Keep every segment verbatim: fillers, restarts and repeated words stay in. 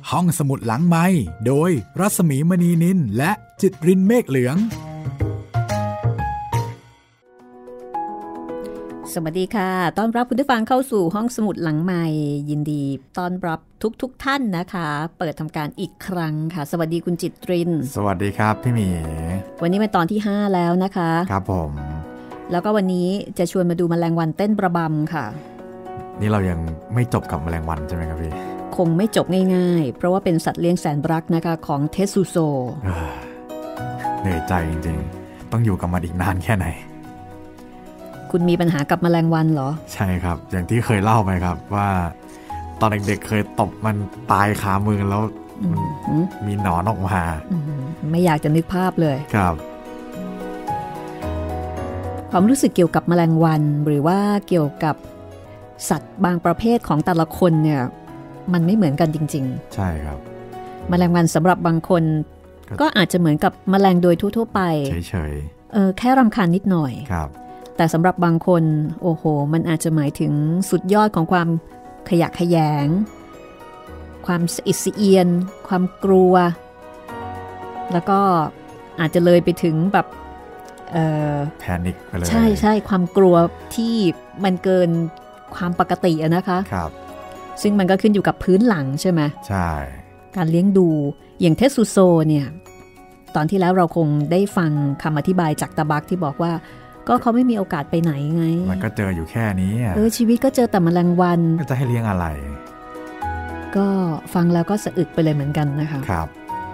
ห้องสมุดหลังไมค์โดยรัศมีมณีนินและจิตรินเมฆเหลืองสวัสดีค่ะต้อนรับคุณผู้ฟังเข้าสู่ห้องสมุดหลังไมค์ยินดีต้อนรับทุกๆ ท่านนะคะเปิดทำการอีกครั้งค่ะสวัสดีคุณจิตรินสวัสดีครับพี่หมีวันนี้เป็นตอนที่ห้าแล้วนะคะครับผมแล้วก็วันนี้จะชวนมาดูแมลงวันเต้นระบำค่ะนี่เรายังไม่จบกับแมลงวันใช่ไหมครับพี่คงไม่จบง่ายๆเพราะว่าเป็นสัตว์เลี้ยงแสนรักนะคะของเทสซูโซเหนื่อยใจจริงๆต้องอยู่กับมันอีกนานแค่ไหนคุณมีปัญหากับแมลงวันเหรอใช่ครับอย่างที่เคยเล่าไปครับว่าตอนเด็กๆเคยตบมันตายคามือแล้วมีหนอนออกมาไม่อยากจะนึกภาพเลยครับความรู้สึกเกี่ยวกับแมลงวันหรือว่าเกี่ยวกับสัตว์บางประเภทของแต่ละคนเนี่ยมันไม่เหมือนกันจริงๆใช่ครับแมลงวันสำหรับบางคนก็อาจจะเหมือนกับแมลงโดยทั่วๆไปเฉยๆเออแค่รำคาญนิดหน่อยครับแต่สำหรับบางคนโอ้โหมันอาจจะหมายถึงสุดยอดของความขยะแขยงความสะอิดสะเอียนความกลัวแล้วก็อาจจะเลยไปถึงแบบแพนิคไปเลยใช่ใช่ความกลัวที่มันเกินความปกติอะนะคะครับซึ่งมันก็ขึ้นอยู่กับพื้นหลังใช่ไหมใช่การเลี้ยงดูอย่างเทสซูโซเนี่ยตอนที่แล้วเราคงได้ฟังคำอธิบายจากตาบักที่บอกว่าก็เขาไม่มีโอกาสไปไหนไงมันก็เจออยู่แค่นี้เออชีวิตก็เจอแต่แมลงวันจะให้เลี้ยงอะไรก็ฟังแล้วก็สะอึกไปเลยเหมือนกันนะคะครับ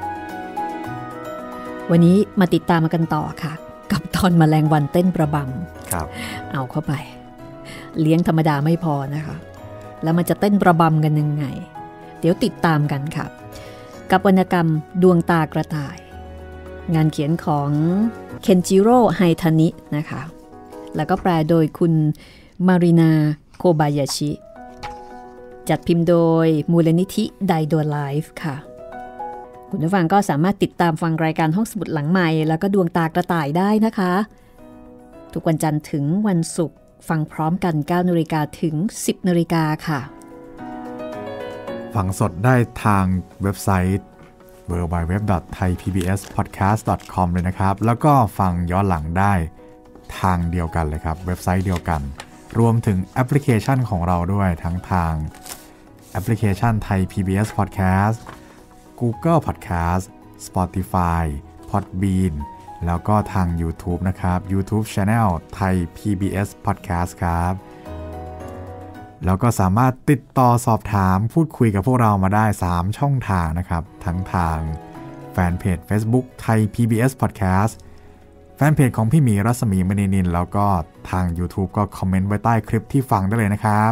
วันนี้มาติดตามกันต่อค่ะกับตอนแมลงวันเต้นประบำครับเอาเข้าไปเลี้ยงธรรมดาไม่พอนะคะแล้วมันจะเต้นประบำกันยังไงเดี๋ยวติดตามกันค่ะกับวรรณกรรมดวงตากระต่ายงานเขียนของเคนจิโร่ไฮทานินะคะแล้วก็แปลโดยคุณมารินาโคบายาชิจัดพิมพ์โดยมูลนิธิไดโดไลฟ์ค่ะคุณผู้ฟังก็สามารถติดตามฟังรายการห้องสมุดหลังใหม่แล้วก็ดวงตากระต่ายได้นะคะทุกวันจันทร์ถึงวันศุกร์ฟังพร้อมกัน เก้านาฬิกา ถึง สิบนาฬิกาค่ะฟังสดได้ทางเว็บไซต์ ดับเบิลยู ดับเบิลยู ดับเบิลยู ดอท ไทย พี บี เอส พอดแคสต์ ดอท คอม เลยนะครับแล้วก็ฟังย้อนหลังได้ทางเดียวกันเลยครับเว็บไซต์เดียวกันรวมถึงแอปพลิเคชันของเราด้วยทั้งทางแอปพลิเคชันไทย พี บี เอส Podcast Google Podcast Spotify Podbean แล้วก็ทาง YouTube นะครับ YouTube Channel ไทย พี บี เอส Podcast ครับแล้วก็สามารถติดต่อสอบถามพูดคุยกับพวกเรามาได้สามช่องทางนะครับทั้งทางแฟนเพจ Facebook ไทย พี บี เอส Podcast แฟนเพจของพี่หมีรัศมีมณีนินแล้วก็ทาง YouTube ก็คอมเมนต์ไว้ใต้คลิปที่ฟังได้เลยนะครับ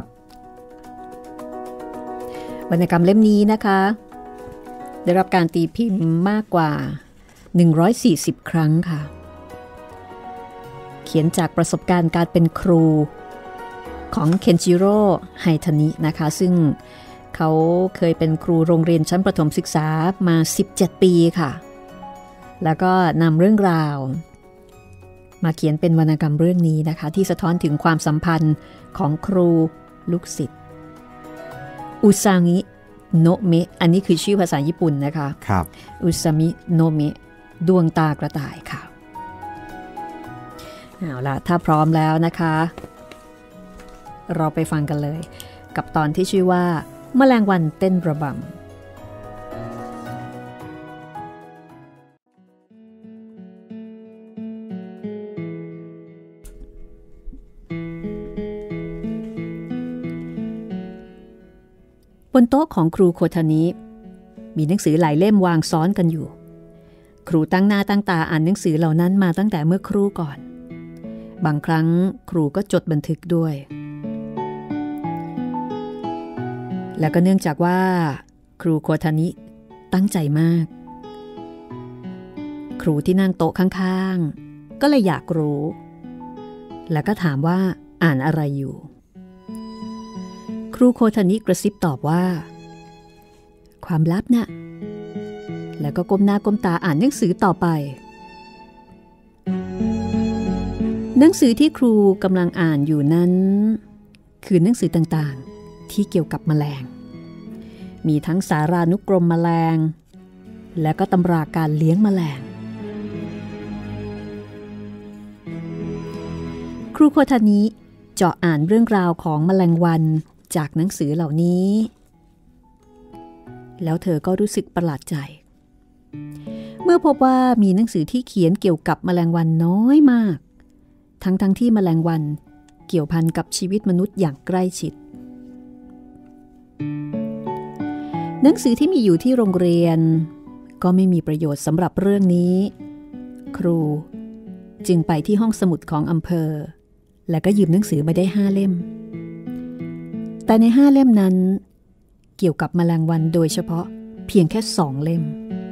วรรณกรรมเล่มนี้นะคะได้รับการตีพิมพ์มากกว่าหนึ่งร้อยสี่สิบครั้งค่ะเขียนจากประสบการณ์การเป็นครูของเคนจิโร่ไฮทานินะคะซึ่งเขาเคยเป็นครูโรงเรียนชั้นประถมศึกษามาสิบเจ็ดปีค่ะแล้วก็นำเรื่องราวมาเขียนเป็นวรรณกรรมเรื่องนี้นะคะที่สะท้อนถึงความสัมพันธ์ของครูลูกศิษย์อุซางิโนะเมะอันนี้คือชื่อภาษาญี่ปุ่นนะคะครับอุซามิโนะเมะดวงตากระต่ายค่ะเอาล่ะถ้าพร้อมแล้วนะคะเราไปฟังกันเลยกับตอนที่ชื่อว่าแมลงวันเต้นระบำบนโต๊ะของครูโคทานิมีหนังสือหลายเล่มวางซ้อนกันอยู่ครูตั้งหน้าตั้งตาอ่านหนังสือเหล่านั้นมาตั้งแต่เมื่อครู่ก่อนบางครั้งครูก็จดบันทึกด้วยแล้วก็เนื่องจากว่าครูโคทานิตั้งใจมากครูที่นั่งโต๊ะข้างๆก็เลยอยากรู้แล้วก็ถามว่าอ่านอะไรอยู่ครูโคทานิกระซิบตอบว่าความลับน่ะแล้วก็ก้มหน้าก้มตาอ่านหนังสือต่อไป หนังสือที่ครูกำลังอ่านอยู่นั้นคือหนังสือต่างๆที่เกี่ยวกับแมลงมีทั้งสารานุกรมแมลงและก็ตำราการเลี้ยงแมลงครูโคทานิเจาะอ่านเรื่องราวของแมลงวันจากหนังสือเหล่านี้แล้วเธอก็รู้สึกประหลาดใจเมื่อพบว่ามีหนังสือที่เขียนเกี่ยวกับแมลงวันน้อยมากทั้งทั้งที่แมลงวันเกี่ยวพันกับชีวิตมนุษย์อย่างใกล้ชิดหนังสือที่มีอยู่ที่โรงเรียนก็ไม่มีประโยชน์สำหรับเรื่องนี้ครูจึงไปที่ห้องสมุดของอำเภอและก็ยืมหนังสือมาได้ห้าเล่มแต่ในห้าเล่มนั้นเกี่ยวกับแมลงวันโดยเฉพาะเพียงแค่สองเล่ม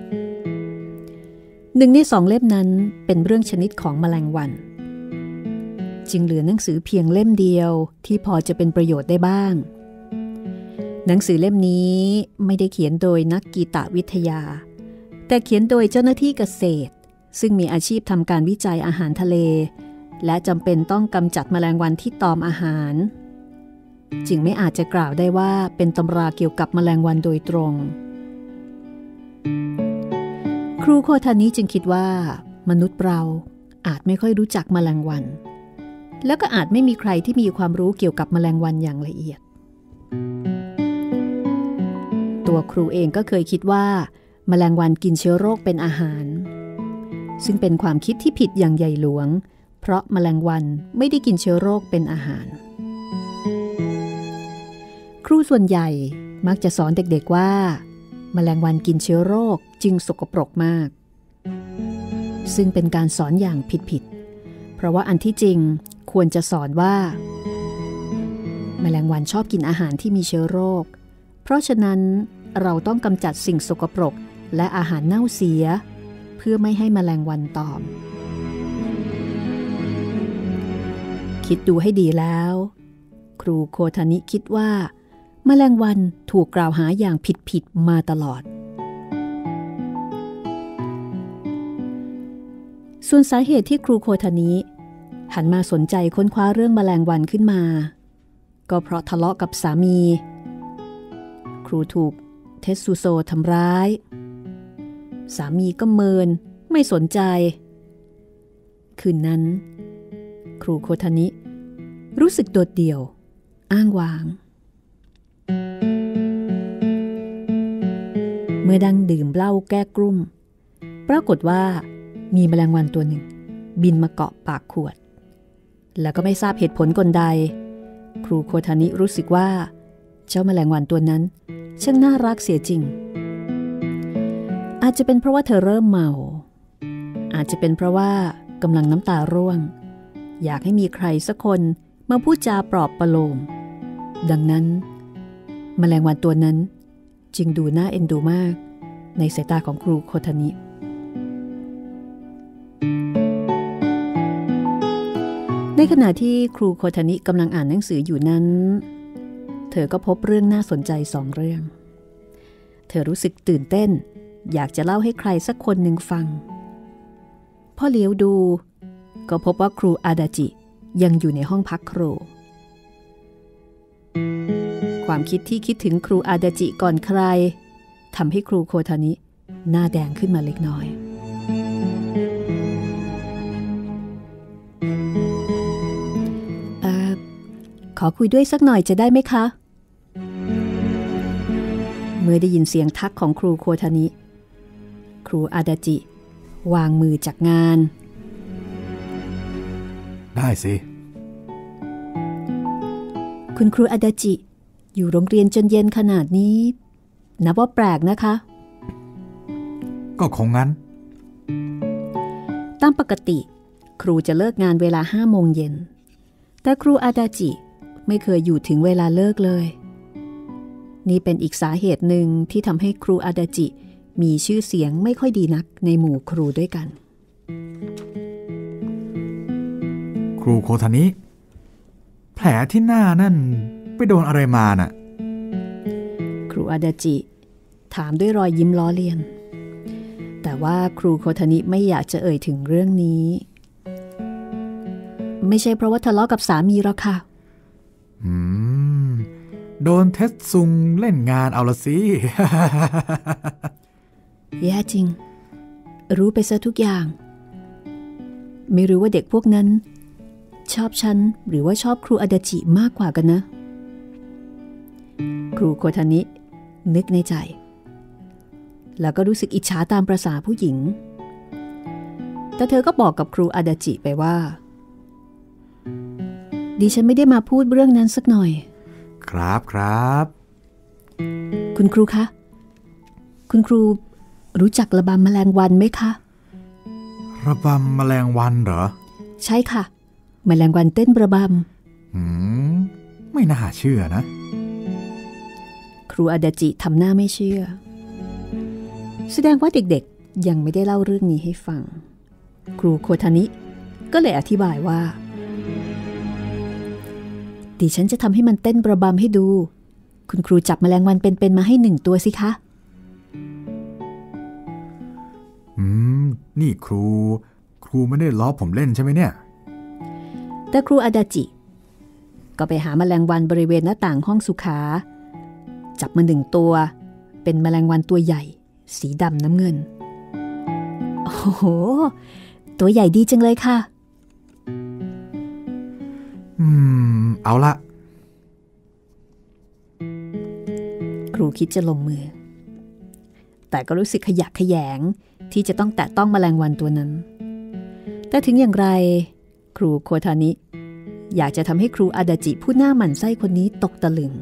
หนึ่งในสองเล่มนั้นเป็นเรื่องชนิดของแมลงวันจึงเหลือหนังสือเพียงเล่มเดียวที่พอจะเป็นประโยชน์ได้บ้างหนังสือเล่มนี้ไม่ได้เขียนโดยนักกีตวิทยาแต่เขียนโดยเจ้าหน้าที่เกษตรซึ่งมีอาชีพทำการวิจัยอาหารทะเลและจำเป็นต้องกำจัดแมลงวันที่ตอมอาหารจึงไม่อาจจะกล่าวได้ว่าเป็นตำราเกี่ยวกับแมลงวันโดยตรงครูโคทานิจึงคิดว่ามนุษย์เราอาจไม่ค่อยรู้จักแมลงวันแล้วก็อาจไม่มีใครที่มีความรู้เกี่ยวกับแมลงวันอย่างละเอียดตัวครูเองก็เคยคิดว่าแมลงวันกินเชื้อโรคเป็นอาหารซึ่งเป็นความคิดที่ผิดอย่างใหญ่หลวงเพราะแมลงวันไม่ได้กินเชื้อโรคเป็นอาหารครูส่วนใหญ่มักจะสอนเด็กๆว่าแมลงวันกินเชื้อโรคจึงสกปรกมากซึ่งเป็นการสอนอย่างผิดๆเพราะว่าอันที่จริงควรจะสอนว่าแมลงวันชอบกินอาหารที่มีเชื้อโรคเพราะฉะนั้นเราต้องกำจัดสิ่งสกปรกและอาหารเน่าเสียเพื่อไม่ให้แมลงวันตอมคิดดูให้ดีแล้วครูโคทานิคิดว่าแมลงวันถูกกล่าวหาอย่างผิดๆมาตลอดส่วนสาเหตุที่ครูโคทานิหันมาสนใจค้นคว้าเรื่องแมลงวันขึ้นมาก็เพราะทะเลาะกับสามีครูถูกเทสซูโซทำร้ายสามีก็เมินไม่สนใจคืนนั้นครูโคทานิรู้สึกโดดเดี่ยวอ้างว้างเมื่อดังดื่มเหล้าแก้กลุ้มปรากฏว่ามีแมลงวันตัวหนึ่งบินมาเกาะปากขวดแล้วก็ไม่ทราบเหตุผลกลใดครูโคทานิรู้สึกว่าเจ้าแมลงวันตัวนั้นช่างน่ารักเสียจริงอาจจะเป็นเพราะว่าเธอเริ่มเมาอาจจะเป็นเพราะว่ากำลังน้ำตาร่วงอยากให้มีใครสักคนมาพูดจาปลอบประโลมดังนั้นแมลงวันตัวนั้นจึงดูน่าเอ็นดูมากในสายตาของครูโคทานิในขณะที่ครูโคทานิกำลังอ่านหนังสืออยู่นั้นเธอก็พบเรื่องน่าสนใจสองเรื่องเธอรู้สึกตื่นเต้นอยากจะเล่าให้ใครสักคนหนึ่งฟังพอเลี้ยวดูก็พบว่าครูอาดาจิยังอยู่ในห้องพักครูความคิดที่คิดถึงครูอาดาจิก่อนใครทำให้ครูโคทานิหน้าแดงขึ้นมาเล็กน้อยเอ่อขอคุยด้วยสักหน่อยจะได้ไหมคะเมื่อได้ยินเสียงทักของครูโคทานิครูอาดาจิวางมือจากงานได้สิคุณครูอาดาจิอยู่โรงเรียนจนเย็นขนาดนี้นับว่าแปลกนะคะก็คงงั้นตามปกติครูจะเลิกงานเวลาห้าโมงเย็นแต่ครูอาดาจิไม่เคยอยู่ถึงเวลาเลิกเลยนี่เป็นอีกสาเหตุหนึ่งที่ทำให้ครูอาดาจิมีชื่อเสียงไม่ค่อยดีนักในหมู่ครูด้วยกันครูโคทานิแผลที่หน้านั่นไปโดนอะไรมาน่ะครูอาดาจิถามด้วยรอยยิ้มล้อเลียนแต่ว่าครูโคทานิไม่อยากจะเอ่ยถึงเรื่องนี้ไม่ใช่เพราะว่าทะเลาะกับสามีหรอกค่ะอืมโดนเทสซุงเล่นงานเอาละสิแย่จริงรู้ไปซะทุกอย่างไม่รู้ว่าเด็กพวกนั้นชอบฉันหรือว่าชอบครูอาดาจิมากกว่ากันนะครูโคทานินึกในใจแล้วก็รู้สึกอิจฉาตามประสาผู้หญิงแต่เธอก็บอกกับครูอาดาจิไปว่าดิฉันไม่ได้มาพูดเรื่องนั้นสักหน่อยครับครับคุณครูคะคุณครูรู้จักระบำแมลงวันไหมคะระบำแมลงวันเหรอใช่ค่ะแมลงวันเต้นระบำหืมไม่น่าเชื่อนะครูอาดาจิทำหน้าไม่เชื่อแสดงว่าเด็กๆยังไม่ได้เล่าเรื่องนี้ให้ฟังครูโคทานิก็เลยอธิบายว่าดิฉันจะทำให้มันเต้นระบำให้ดูคุณครูจับแมลงวันเป็นๆมาให้หนึ่งตัวสิคะอืมนี่ครูครูไม่ได้ล้อผมเล่นใช่ไหมเนี่ยแต่ครูอาดาจิก็ไปหาแมลงวันบริเวณหน้าต่างห้องสุขาจับมาหนึ่งตัวเป็นแมลงวันตัวใหญ่สีดำน้ำเงินโอ้โหตัวใหญ่ดีจังเลยค่ะอืมเอาละครูคิดจะลงมือแต่ก็รู้สึกขยะแขยงที่จะต้องแตะต้องแมลงวันตัวนั้นแต่ถึงอย่างไรครูโคทานิอยากจะทำให้ครูอาดาจิผู้หน้าหมั่นไส้คนนี้ตกตะลึง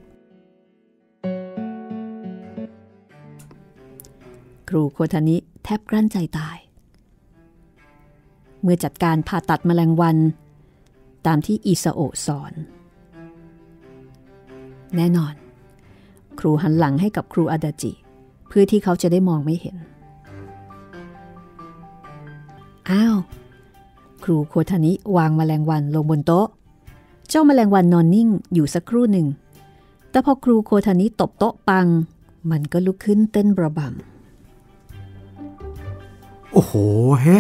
ครูโคทานิแทบกลั้นใจตายเมื่อจัดการผ่าตัดแมลงวันตามที่อิซาโอะสอนแน่นอนครูหันหลังให้กับครูอาดาจิเพื่อที่เขาจะได้มองไม่เห็นอ้าวครูโคทานิวางแมลงวันลงบนโต๊ะเจ้าแมลงวันนอนนิ่งอยู่สักครู่หนึ่งแต่พอครูโคทานิตบโต๊ะปังมันก็ลุกขึ้นเต้นระบำโอ้โหเฮ้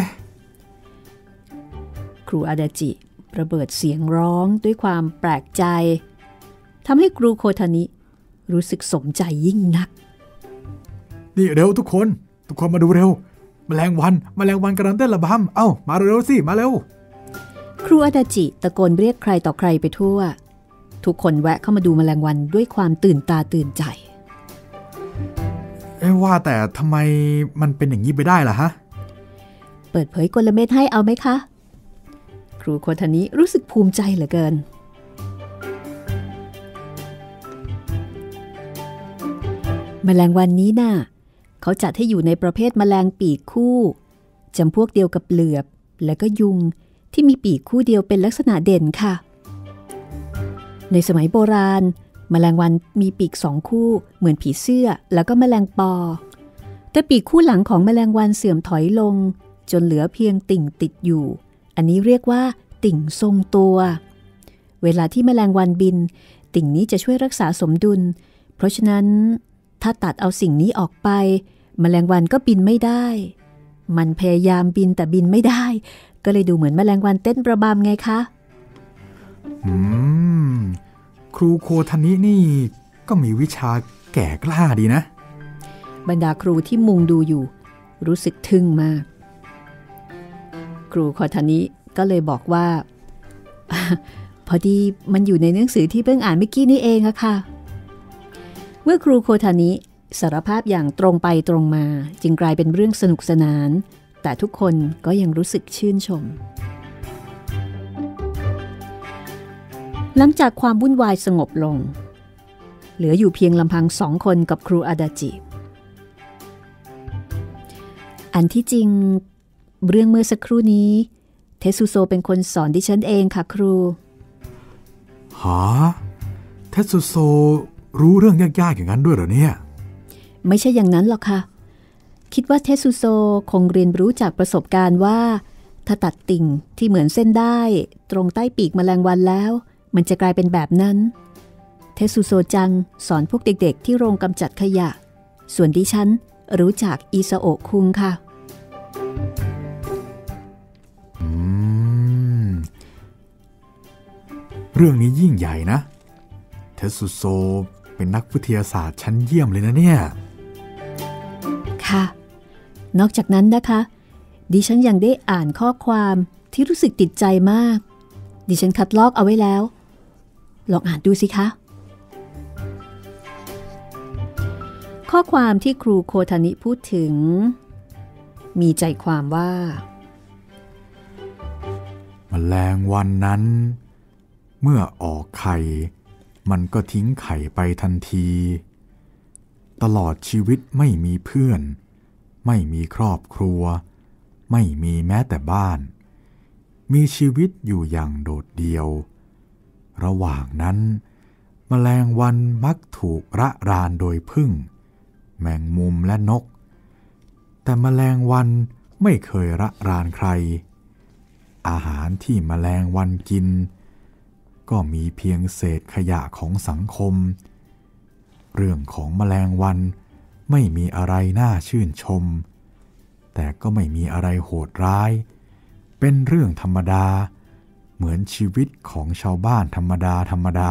ครูอาดาจิระเบิดเสียงร้องด้วยความแปลกใจทำให้ครูโคทานิรู้สึกสมใจยิ่งนักนี่เร็วทุกคนทุกคนมาดูเร็วแมลงวันแมลงวันกำลังเต้นระบำเอ้ามาเร็วสิมาเร็วครูอาดาจิตะโกนเรียกใครต่อใครไปทั่วทุกคนแวะเข้ามาดูแมลงวันด้วยความตื่นตาตื่นใจเอ๊ะว่าแต่ทำไมมันเป็นอย่างนี้ไปได้ล่ะฮะเปิดเผยกลเม็ดให้เอาไหมคะครูโคทานิรู้สึกภูมิใจเหลือเกินแมลงวันนี้น่ะเขาจัดให้อยู่ในประเภทแมลงปีกคู่จำพวกเดียวกับเหลือบและก็ยุงที่มีปีกคู่เดียวเป็นลักษณะเด่นค่ะในสมัยโบราณแมลงวันมีปีกสองคู่เหมือนผีเสื้อแล้วก็แมลงปอแต่ปีกคู่หลังของแมลงวันเสื่อมถอยลงจนเหลือเพียงติ่งติดอยู่อันนี้เรียกว่าติ่งทรงตัวเวลาที่แมลงวันบินติ่งนี้จะช่วยรักษาสมดุลเพราะฉะนั้นถ้าตัดเอาสิ่งนี้ออกไปแมลงวันก็บินไม่ได้มันพยายามบินแต่บินไม่ได้ก็เลยดูเหมือนแมลงวันเต้นระบำไงคะอืมครูโคทานินี่ก็มีวิชาแก่กล้าดีนะบรรดาครูที่มุงดูอยู่รู้สึกทึ่งมากครูโคทานิก็เลยบอกว่าพอดีมันอยู่ในหนังสือที่เพิ่งอ่านเมื่อกี้นี่เองอะค่ะเมื่อครูโคทานิสารภาพอย่างตรงไปตรงมาจึงกลายเป็นเรื่องสนุกสนานแต่ทุกคนก็ยังรู้สึกชื่นชมหลังจากความวุ่นวายสงบลงเหลืออยู่เพียงลำพังสองคนกับครูอาดาจิอันที่จริงเรื่องเมื่อสักครู่นี้เทสุโซเป็นคนสอนดิฉันเองค่ะครูหาเทสุโซรู้เรื่องยากๆอย่างนั้นด้วยเหรอเนี่ยไม่ใช่อย่างนั้นหรอกค่ะคิดว่าเทสุโซคงเรียนรู้จากประสบการณ์ว่าถ้าตัดติ่งที่เหมือนเส้นได้ตรงใต้ปีกแมลงวันแล้วมันจะกลายเป็นแบบนั้นเทสุโซจังสอนพวกเด็กๆที่โรงกำจัดขยะส่วนดิฉันรู้จักอิซาโอะคุงค่ะอืมเรื่องนี้ยิ่งใหญ่นะเทสุโซเป็นนักวิทยาศาสตร์ชั้นเยี่ยมเลยนะเนี่ยค่ะนอกจากนั้นนะคะดิฉันยังได้อ่านข้อความที่รู้สึกติดใจมากดิฉันคัดลอกเอาไว้แล้วลองอ่านดูสิคะข้อความที่ครูโคทานิพูดถึงมีใจความว่าแมลงวันนั้นเมื่อออกไข่มันก็ทิ้งไข่ไปทันทีตลอดชีวิตไม่มีเพื่อนไม่มีครอบครัวไม่มีแม้แต่บ้านมีชีวิตอยู่อย่างโดดเดี่ยวระหว่างนั้นแมลงวันมักถูกระรานโดยผึ้งแมงมุมและนกแต่แมลงวันไม่เคยระรานใครอาหารที่แมลงวันกินก็มีเพียงเศษขยะของสังคมเรื่องของแมลงวันไม่มีอะไรน่าชื่นชมแต่ก็ไม่มีอะไรโหดร้ายเป็นเรื่องธรรมดาเหมือนชีวิตของชาวบ้านธรรมดาธรรมดา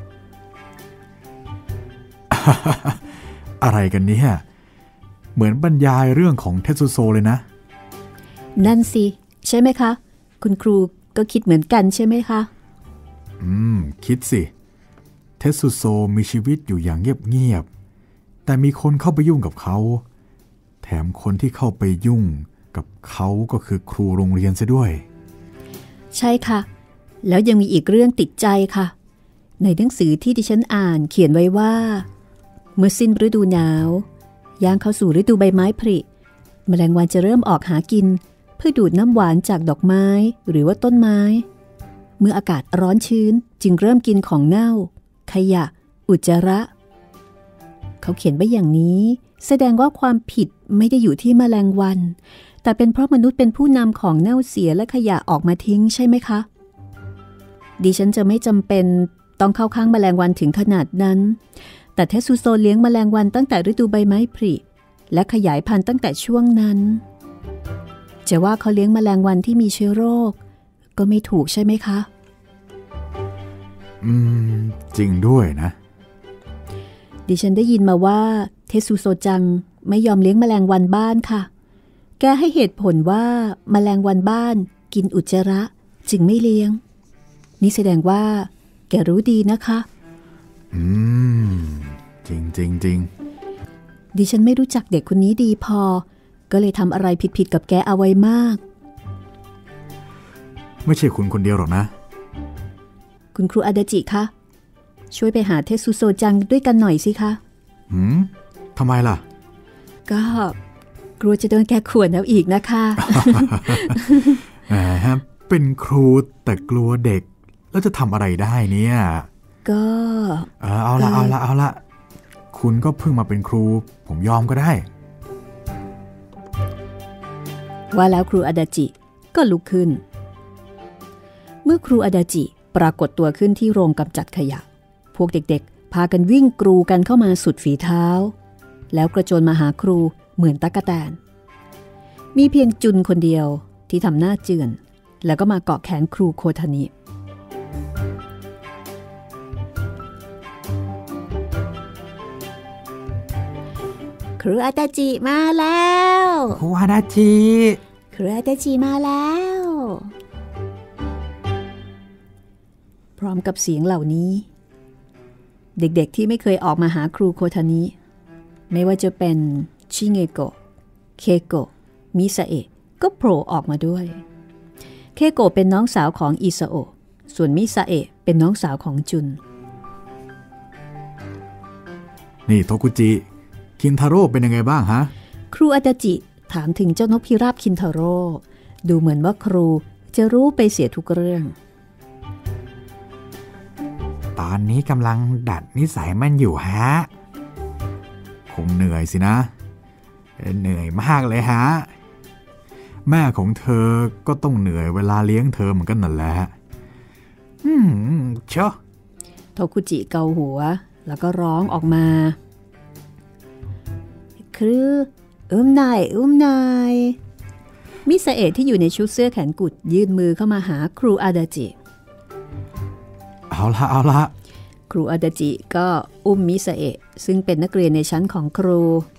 อะไรกันเนี่ยเหมือนบรรยายเรื่องของเทสุโซเลยนะนั่นสิใช่ไหมคะคุณครูก็คิดเหมือนกันใช่ไหมคะอืมคิดสิเทสุโซมีชีวิตอยู่อย่างเงียบๆแต่มีคนเข้าไปยุ่งกับเขาแถมคนที่เข้าไปยุ่งกับเขาก็คือครูโรงเรียนซะด้วยใช่ค่ะแล้วยังมีอีกเรื่องติดใจค่ะในหนังสือที่ดิฉันอ่านเขียนไว้ว่าเมื่อสิ้นฤดูหนาวย่างเข้าสู่ฤดูใบไม้ผลิแมลงวันจะเริ่มออกหากินเพื่อดูดน้ำหวานจากดอกไม้หรือว่าต้นไม้เมื่ออากาศร้อนชื้นจึงเริ่มกินของเน่าขยะอุจจาระเขาเขียนไว้อย่างนี้แสดงว่าความผิดไม่ได้อยู่ที่แมลงวันแต่เป็นเพราะมนุษย์เป็นผู้นำของเน่าเสียและขยะออกมาทิ้งใช่ไหมคะดิฉันจะไม่จำเป็นต้องเข้าข้างแมลงวันถึงขนาดนั้นแต่เทสุโซเลี้ยงแมลงวันตั้งแต่ฤดูใบไม้ผลิและขยายพันธุ์ตั้งแต่ช่วงนั้นจะว่าเขาเลี้ยงแมลงวันที่มีเชื้อโรคก็ไม่ถูกใช่ไหมคะอืมจริงด้วยนะดิฉันได้ยินมาว่าเทสุโซจังไม่ยอมเลี้ยงแมลงวันบ้านค่ะแกให้เหตุผลว่าแมลงวันบ้านกินอุจจาระจึงไม่เลี้ยงนี่แสดงว่าแกรู้ดีนะคะอืมจริงจริงจริงดิฉันไม่รู้จักเด็กคนนี้ดีพอก็เลยทำอะไรผิดๆกับแกเอาไว้มากไม่ใช่คุณคนเดียวหรอกนะคุณครูอาดาจิคะช่วยไปหาเทสุโซจังด้วยกันหน่อยสิคะหืมทำไมล่ะก็กลัวจะโดนแกข่วนเอาอีกนะคะแหมเป็นครูแต่กลัวเด็กแล้วจะทำอะไรได้เนี่ยก็เออเอาละเอาละเอาละคุณก็เพิ่งมาเป็นครูผมยอมก็ได้ว่าแล้วครูอาดาจิก็ลุกขึ้นเมื่อครูอาดาจิปรากฏตัวขึ้นที่โรงกำจัดขยะพวกเด็กๆพากันวิ่งกรูกันเข้ามาสุดฝีเท้าแล้วกระโจนมาหาครูเหมือนตั๊กแตนมีเพียงจุนคนเดียวที่ทำหน้าเจือนแล้วก็มาเกาะแขนครูโคทานิครูอาดาจิมาแล้วครูอาดาจิครูอาดาจิมาแล้วพร้อมกับเสียงเหล่านี้เด็กๆที่ไม่เคยออกมาหาครูโคทานิไม่ว่าจะเป็นชิเงโกะเคโกะมิซาเอะก็โผล่ออกมาด้วยเคโกะเป็นน้องสาวของอิซาโอะส่วนมิซาเอะเป็นน้องสาวของจุนนี่โทกุจิคินทาโร่เป็นยังไงบ้างฮะครูอาดาจิถามถึงเจ้านกพิราบคินทาโร่ดูเหมือนว่าครูจะรู้ไปเสียทุกเรื่องตอนนี้กำลังดัดนิสัยมันอยู่ฮะคงเหนื่อยสินะเหนื่อยมากเลยฮะแม่ของเธอก็ต้องเหนื่อยเวลาเลี้ยงเธอเหมือนกันนั่นแหละอืมเชอะโทคุจิเกาหัวแล้วก็ร้องออกมาคืออุ้มหน่อยอุ้มหน่อยมิซาเอะที่อยู่ในชุดเสื้อแขนกุดยื่นมือเข้ามาหาครูอาดาจิเอาละเอาละครูอาดาจิก็อุ้มมิซาเอะซึ่งเป็นนักเรียนในชั้นของครู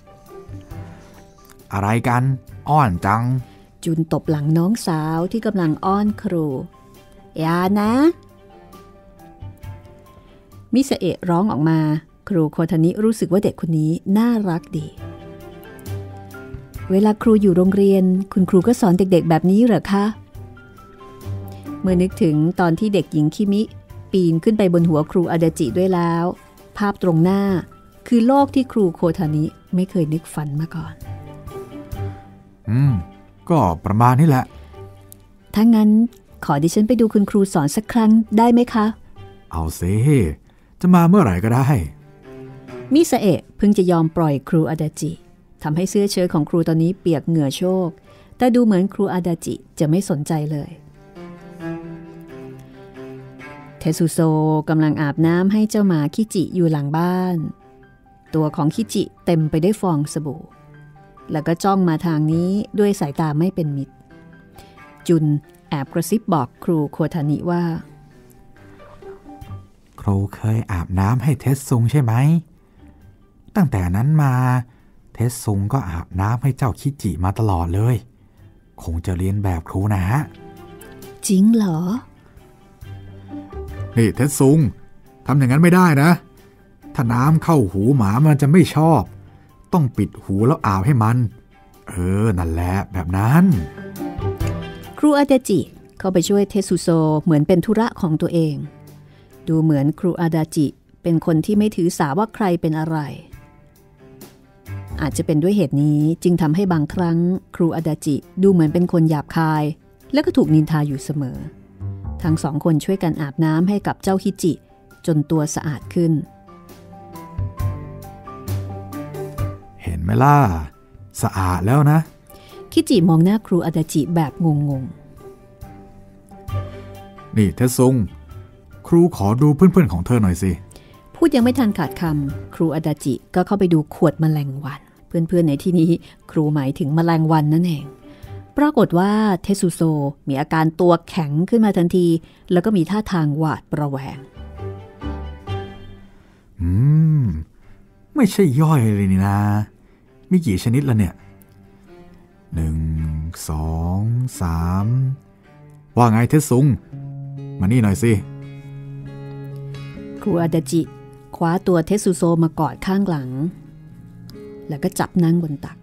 อะไรกันอ้อนจังจุนตบหลังน้องสาวที่กำลังอ้อนครูอย่านะมิซาเอะร้องออกมาครูโคทานิรู้สึกว่าเด็กคนนี้น่ารักดีเวลาครูอยู่โรงเรียนคุณครูก็สอนเด็กๆแบบนี้เหรอคะเมื่อนึกถึงตอนที่เด็กหญิงคิมิปีนขึ้นไปบนหัวครูอาดาจิด้วยแล้วภาพตรงหน้าคือโลกที่ครูโคทานิไม่เคยนึกฝันมาก่อนอืมก็ประมาณนี้แหละถ้างั้นขอดิฉันไปดูคุณครูสอนสักครั้งได้ไหมคะเอาสิจะมาเมื่อไหร่ก็ได้มิซาเอะเพิ่งจะยอมปล่อยครูอาดาจิทำให้เสื้อเชิ้ตของครูตอนนี้เปียกเหงื่อโชกแต่ดูเหมือนครูอาดาจิจะไม่สนใจเลยเทซุโซกำลังอาบน้ำให้เจ้าหมาคิจิอยู่หลังบ้านตัวของคิจิเต็มไปด้วยฟองสบู่แล้วก็จ้องมาทางนี้ด้วยสายตาไม่เป็นมิตรจุนแอบกระซิบบอกครูโคทานิว่าครูเคยอาบน้ำให้เทสซุงใช่ไหมตั้งแต่นั้นมาเทสซุงก็อาบน้ำให้เจ้าคิจิมาตลอดเลยคงจะเรียนแบบครูนะฮะจริงเหรอนี่เทสซุงทำอย่างนั้นไม่ได้นะถ้าน้ำเข้าหูหมามันจะไม่ชอบต้องปิดหูแล้วอาบให้มันเออนั่นแหละแบบนั้นครูอาดาจิเข้าไปช่วยเทซุโซเหมือนเป็นธุระของตัวเองดูเหมือนครูอาดาจิเป็นคนที่ไม่ถือสาว่าใครเป็นอะไรอาจจะเป็นด้วยเหตุนี้จึงทำให้บางครั้งครูอาดาจิดูเหมือนเป็นคนหยาบคายและก็ถูกนินทาอยู่เสมอทั้งสองคนช่วยกันอาบน้ำให้กับเจ้าคิจิจนตัวสะอาดขึ้นเห็นไหมล่ะสะอาดแล้วนะคิจิมองหน้าครูอาดาจิแบบงงๆนี่เทซุงครูขอดูเพื่อนๆของเธอหน่อยสิพูดยังไม่ทันขาดคำครูอาดาจิก็เข้าไปดูขวดแมลงวันเพื่อนๆในที่นี้ครูหมายถึงแมลงวันนั่นเองปรากฏว่าเทซุโซมีอาการตัวแข็งขึ้นมาทันทีแล้วก็มีท่าทางหวาดระแวงอืมไม่ใช่ย่อยเลยนี่นะมีกี่ชนิดละเนี่ยหนึ่งสองสามว่าไงเทซุงมานี่หน่อยสิครูอาดาจิคว้าตัวเทซุโซมากอดข้างหลังแล้วก็จับนั่งบนตัก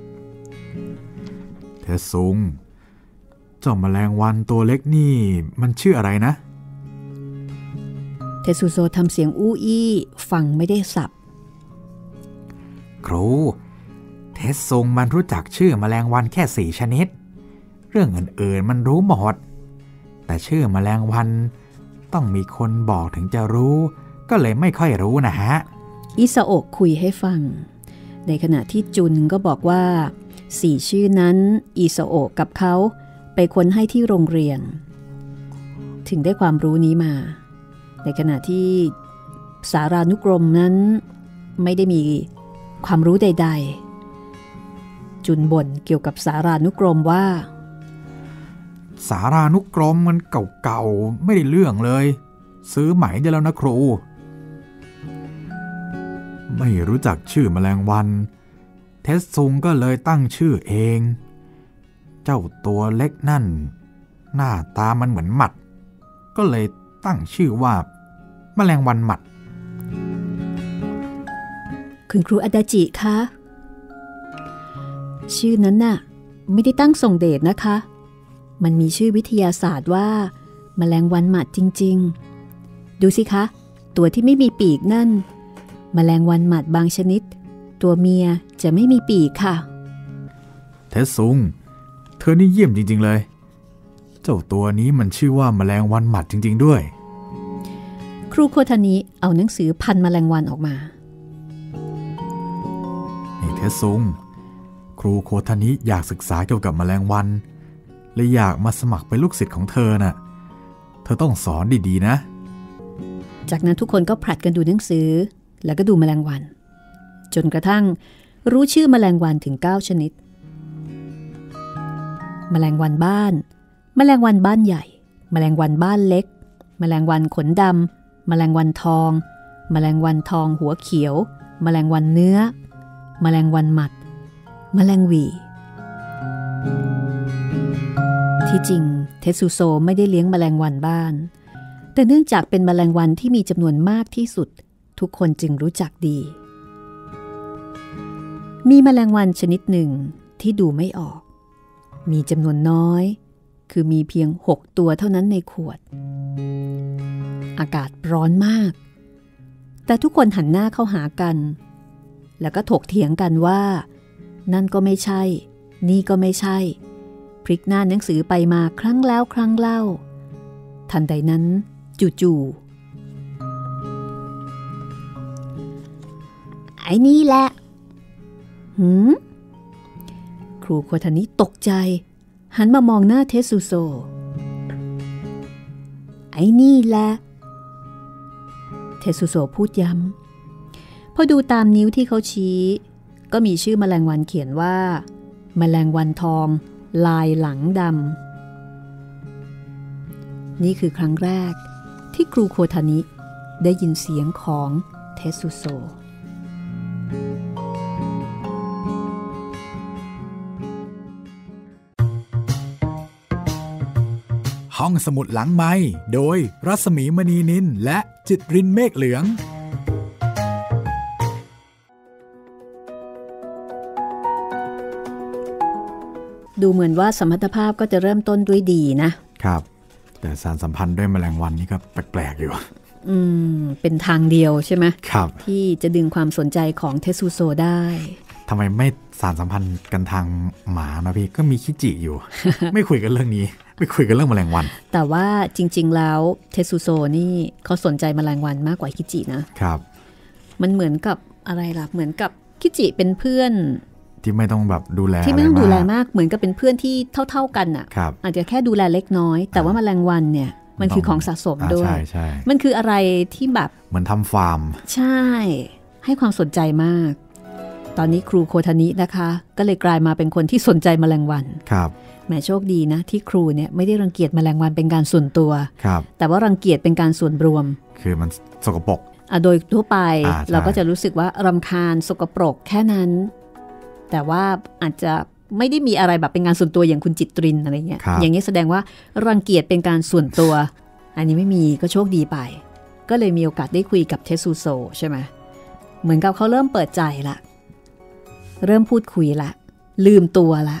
เทซุงเจ้าแมลงวันตัวเล็กนี่มันชื่ออะไรนะเทซุโซทำเสียงอู้อี้ฟังไม่ได้สับครูเทซุงมันรู้จักชื่อแมลงวันแค่สี่ชนิดเรื่องอื่นๆมันรู้หมดแต่ชื่อแมลงวันต้องมีคนบอกถึงจะรู้ก็เลยไม่ค่อยรู้นะฮะอิซาโอะคุยให้ฟังในขณะที่จุนก็บอกว่าสี่ชื่อนั้นอิซาโอะกับเขาไปค้นให้ที่โรงเรียนถึงได้ความรู้นี้มาในขณะที่สารานุกรมนั้นไม่ได้มีความรู้ใดๆจุนบ่นเกี่ยวกับสารานุกรมว่าสารานุกรมมันเก่าๆไม่ได้เรื่องเลยซื้อใหม่ได้แล้วนะครูไม่รู้จักชื่อแมลงวันเทสซุงก็เลยตั้งชื่อเองเจ้าตัวเล็กนั่นหน้าตามันเหมือนหมัดก็เลยตั้งชื่อว่าแมลงวันหมัดคุณครูอาดาจิคะชื่อนั้นน่ะไม่ได้ตั้งส่งเดชนะคะมันมีชื่อวิทยาศาสตร์ว่าแมลงวันหมัดจริงๆดูสิคะตัวที่ไม่มีปีกนั่นแมลงวันหมัดบางชนิดตัวเมียจะไม่มีปีกค่ะเทสซุงเธอนี่เยี่ยมจริงๆเลยเจ้าตัวนี้มันชื่อว่าแมลงวันหมัดจริงๆด้วยครูโคทานิเอาหนังสือพันแมลงวันออกมานี่เทสซุงครูโคทานิอยากศึกษาเกี่ยวกับแมลงวันและอยากมาสมัครเป็นลูกศิษย์ของเธอน่ะเธอต้องสอนดีๆนะจากนั้นทุกคนก็ผลัดกันดูหนังสือแล้วก็ดูแมลงวันจนกระทั่งรู้ชื่อแมลงวันถึงเก้าชนิดแมลงวันบ้านแมลงวันบ้านใหญ่แมลงวันบ้านเล็กแมลงวันขนดำแมลงวันทองแมลงวันทองหัวเขียวแมลงวันเนื้อแมลงวันหมัดแมลงหวี่ที่จริงเทสุโซไม่ได้เลี้ยงแมลงวันบ้านแต่เนื่องจากเป็นแมลงวันที่มีจำนวนมากที่สุดทุกคนจึงรู้จักดีมีแมลงวันชนิดหนึ่งที่ดูไม่ออกมีจำนวนน้อยคือมีเพียงหกตัวเท่านั้นในขวดอากาศร้อนมากแต่ทุกคนหันหน้าเข้าหากันแล้วก็ถกเถียงกันว่านั่นก็ไม่ใช่นี่ก็ไม่ใช่พลิกหน้าหนังสือไปมาครั้งแล้วครั้งเล่าทันใดนั้นจู่ๆไอ้นี่แหละหืมครูโคทานิตกใจหันมามองหน้าเทสุโซไอ้นี่แหละเทสุโซพูดย้ำพอดูตามนิ้วที่เขาชี้ก็มีชื่อแมลงวันเขียนว่าแมลงวันทองลายหลังดำนี่คือครั้งแรกที่ครูโคทานิได้ยินเสียงของเทสุโซห้องสมุดหลังไมค์โดยรัศมีมณีนินและจิตรินเมฆเหลืองดูเหมือนว่าสมรรถภาพก็จะเริ่มต้นด้วยดีนะครับแต่สารสัมพันธ์ด้วยแมลงวันนี่ก็แปลกๆอยู่อืมเป็นทางเดียวใช่ไหมครับที่จะดึงความสนใจของเทสุโซได้ทำไมไม่สารสัมพันธ์กันทางหมานะพี่ก็มีคิจิอยู่ ไม่คุยกันเรื่องนี้ไม่คุยกันเรื่องแมลงวันแต่ว่าจริงๆแล้วเทสุโซนี่เขาสนใจแมลงวันมากกว่าคิจินะครับมันเหมือนกับอะไรล่ะเหมือนกับคิจิเป็นเพื่อนที่ไม่ต้องแบบดูแลที่ไม่ต้องดูแลมากเหมือนกับเป็นเพื่อนที่เท่าๆกันอ่ะ อาจจะแค่ดูแลเล็กน้อยแต่ว่าแมลงวันเนี่ยมันคือของสะสมด้วยมันคืออะไรที่แบบเหมือนทำฟาร์มใช่ให้ความสนใจมากตอนนี้ครูโคทานินะคะก็เลยกลายมาเป็นคนที่สนใจแมลงวันครับแหมโชคดีนะที่ครูเนี่ยไม่ได้รังเกียจแมลงวันเป็นการส่วนตัวครับแต่ว่ารังเกียจเป็นการส่วนรวมคือมันสกปรกอ่ะโดยทั่วไปเราก็จะรู้สึกว่ารำคาญสกปรกแค่นั้นแต่ว่าอาจจะไม่ได้มีอะไรแบบเป็นงานส่วนตัวอย่างคุณจิตรินอะไรเงี้ยอย่างนี้แสดงว่ารังเกียจเป็นการส่วนตัวอันนี้ไม่มีก็โชคดีไปก็เลยมีโอกาสได้คุยกับเทสุโซใช่ไหมเหมือนกับเขาเริ่มเปิดใจละเริ่มพูดคุยละลืมตัวละ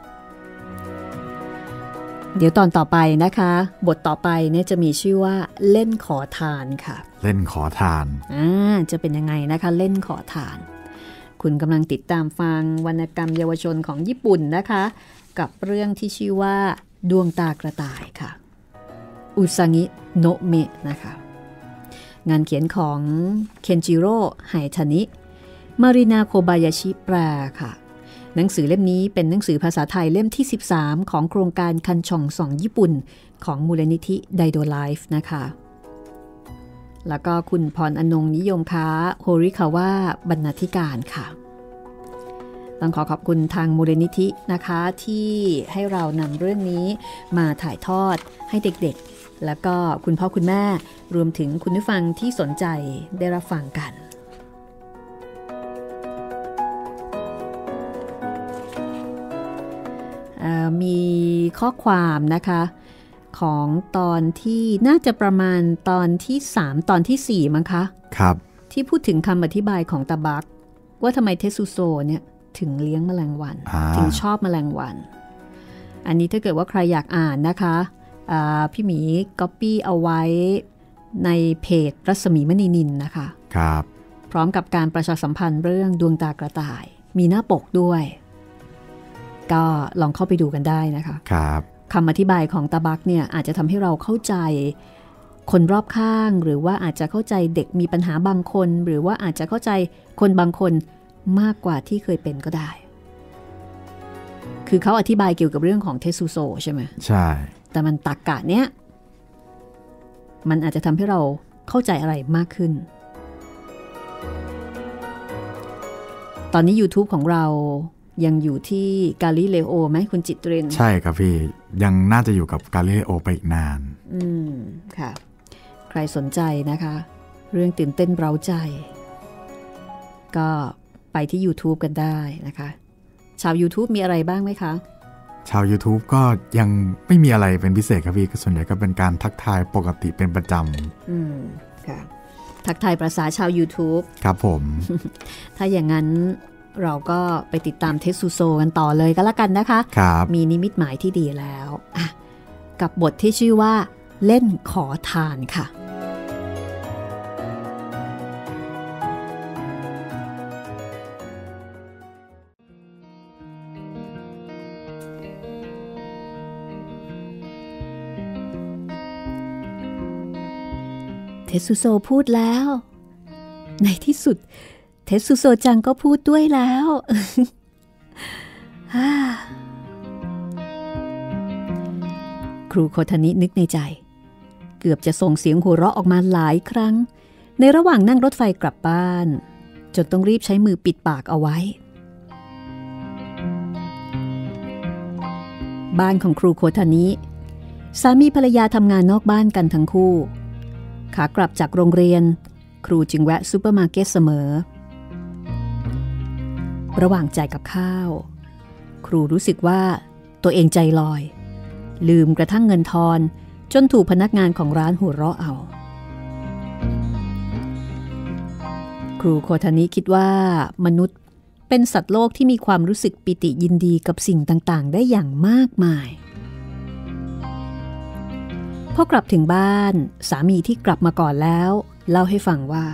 เดี๋ยวตอนต่อไปนะคะบทต่อไปเนี่ยจะมีชื่อว่าเล่นขอทานค่ะเล่นขอทานอ่าจะเป็นยังไงนะคะเล่นขอทานคุณกำลังติดตามฟังวรรณกรรมเยาวชนของญี่ปุ่นนะคะกับเรื่องที่ชื่อว่าดวงตากระต่ายค่ะอุซางิโนะเมะนะคะงานเขียนของเคนจิโร่ไฮทานิมารินาโคบายาชิแปลค่ะหนังสือเล่มนี้เป็นหนังสือภาษาไทยเล่มที่สิบสามของโครงการคันช่องส่องญี่ปุ่นของมูลนิธิไดโดไลฟ์นะคะแล้วก็คุณพรอนงนิยมค้าโฮริคาวะบรรณาธิการค่ะต้องขอขอบคุณทางมูลนิธินะคะที่ให้เรานำเรื่องนี้มาถ่ายทอดให้เด็กๆแล้วก็คุณพ่อคุณแม่รวมถึงคุณผู้ฟังที่สนใจได้รับฟังกันมีข้อความนะคะของตอนที่น่าจะประมาณตอนที่สามตอนที่สี่มั้งคะครับที่พูดถึงคำอธิบายของตาบักว่าทำไมเทสุโซเนี่ยถึงเลี้ยงแมลงวันถึงชอบแมลงวันอันนี้ถ้าเกิดว่าใครอยากอ่านนะคะพี่หมีก๊อปปี้เอาไว้ในเพจรัศมีมณีนินนะคะครับพร้อมกับการประชาสัมพันธ์เรื่องดวงตากระต่ายมีหน้าปกด้วยก็ลองเข้าไปดูกันได้นะคะครับคำอธิบายของตาบักเนี่ยอาจจะทำให้เราเข้าใจคนรอบข้างหรือว่าอาจจะเข้าใจเด็กมีปัญหาบางคนหรือว่าอาจจะเข้าใจคนบางคนมากกว่าที่เคยเป็นก็ได้คือเขาอธิบายเกี่ยวกับเรื่องของเทสุโซใช่ไหมใช่แต่มันตรรกะเนี้ยมันอาจจะทำให้เราเข้าใจอะไรมากขึ้นตอนนี้ YouTube ของเรายังอยู่ที่กาลิเลโอไหมคุณจิตรินใช่ครับพี่ยังน่าจะอยู่กับกาลิเลโอไปอีกนานอืมค่ะใครสนใจนะคะเรื่องตื่นเต้นเร้าใจก็ไปที่ YouTube กันได้นะคะชาว YouTube มีอะไรบ้างไหมคะชาว YouTube ก็ยังไม่มีอะไรเป็นพิเศษครับพี่ส่วนใหญ่ก็เป็นการทักทายปกติเป็นประจำอืมค่ะทักทายประสาชาว YouTube ครับผมถ้าอย่างนั้นเราก็ไปติดตามเทสุโซกันต่อเลยก็แล้วกันนะคะครับมีนิมิตหมายที่ดีแล้วอ่ะกับบทที่ชื่อว่าเล่นขอทานค่ะเทสุโซพูดแล้วในที่สุดเทสุโซจังก็พูดด้วยแล้ว ครูโคทานินึกในใจเกือบจะส่งเสียงหัวเราะออกมาหลายครั้งในระหว่างนั่งรถไฟกลับบ้านจนต้องรีบใช้มือปิดปากเอาไว้บ้านของครูโคทานิสามีภรรยาทำงานนอกบ้านกันทั้งคู่ขากลับจากโรงเรียนครูจึงแวะซูเปอร์มาร์เก็ตเสมอระหว่างจ่ายกับข้าวครูรู้สึกว่าตัวเองใจลอยลืมกระทั่งเงินทอนจนถูกพนักงานของร้านหัวเราะเอาครูโคทานิคิดว่ามนุษย์เป็นสัตว์โลกที่มีความรู้สึกปิติยินดีกับสิ่งต่างๆได้อย่างมากมายพอกลับถึงบ้านสามีที่กลับมาก่อนแล้วเล่าให้ฟังว่า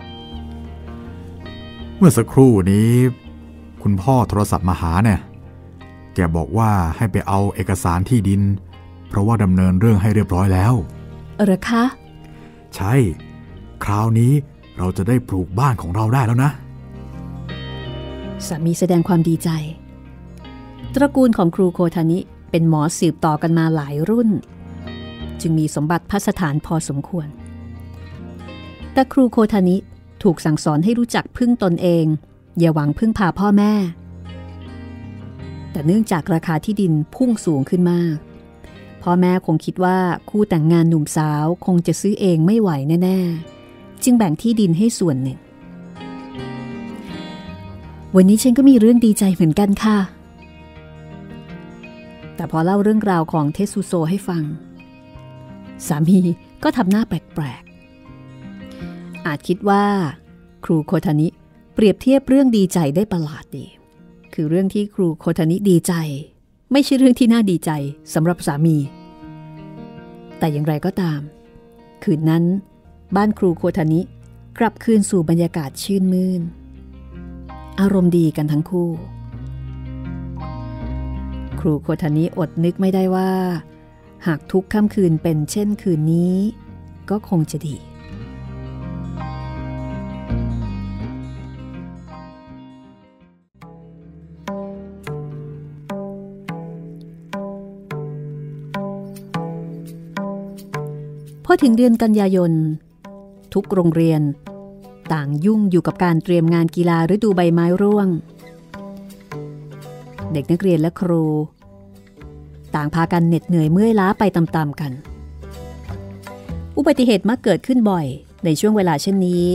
เมื่อสักครู่นี้คุณพ่อโทรศัพท์มาหาเนี่ยแกบอกว่าให้ไปเอาเอกสารที่ดินเพราะว่าดำเนินเรื่องให้เรียบร้อยแล้วเหรอคะใช่คราวนี้เราจะได้ปลูกบ้านของเราได้แล้วนะสามีแสดงความดีใจตระกูลของครูโคทานิเป็นหมอสืบต่อกันมาหลายรุ่นจึงมีสมบัติพัสถานพอสมควรแต่ครูโคทานิถูกสั่งสอนให้รู้จักพึ่งตนเองอย่าหวังพึ่งพาพ่อแม่แต่เนื่องจากราคาที่ดินพุ่งสูงขึ้นมากพ่อแม่คงคิดว่าคู่แต่งงานหนุ่มสาวคงจะซื้อเองไม่ไหวแน่ๆจึงแบ่งที่ดินให้ส่วนหนึ่งวันนี้ฉันก็มีเรื่องดีใจเหมือนกันค่ะแต่พอเล่าเรื่องราวของเทสุโซให้ฟังสามีก็ทำหน้าแปลกๆอาจคิดว่าครูโคทานิเปรียบเทียบเรื่องดีใจได้ประหลาดดีคือเรื่องที่ครูโคทานิดีใจไม่ใช่เรื่องที่น่าดีใจสำหรับสามีแต่อย่างไรก็ตามคืนนั้นบ้านครูโคทานิกลับคืนสู่บรรยากาศชื่นมื่นอารมณ์ดีกันทั้งคู่ครูโคทานิอดนึกไม่ได้ว่าหากทุกค่ำคืนเป็นเช่นคืนนี้ก็คงจะดีพอถึงเดือนกันยายนทุกโรงเรียนต่างยุ่งอยู่กับการเตรียมงานกีฬาฤดูใบไม้ร่วงเด็กนักเรียนและครูต่างพากันเหน็ดเหนื่อยเมื่อยล้าไปตามๆกันอุบัติเหตุมักเกิดขึ้นบ่อยในช่วงเวลาเช่นนี้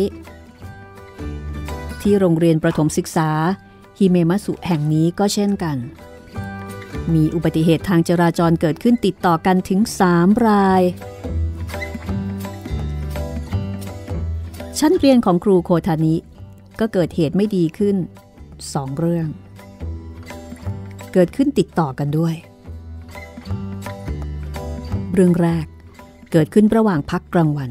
ที่โรงเรียนประถมศึกษาฮิเมมัสุแห่งนี้ก็เช่นกันมีอุบัติเหตุทางจราจรเกิดขึ้นติดต่อกันถึงสามรายชั้นเรียนของครูโคทานิก็เกิดเหตุไม่ดีขึ้นสองเรื่องเกิดขึ้นติดต่อกันด้วยเรื่องแรกเกิดขึ้นระหว่างพักกลางวัน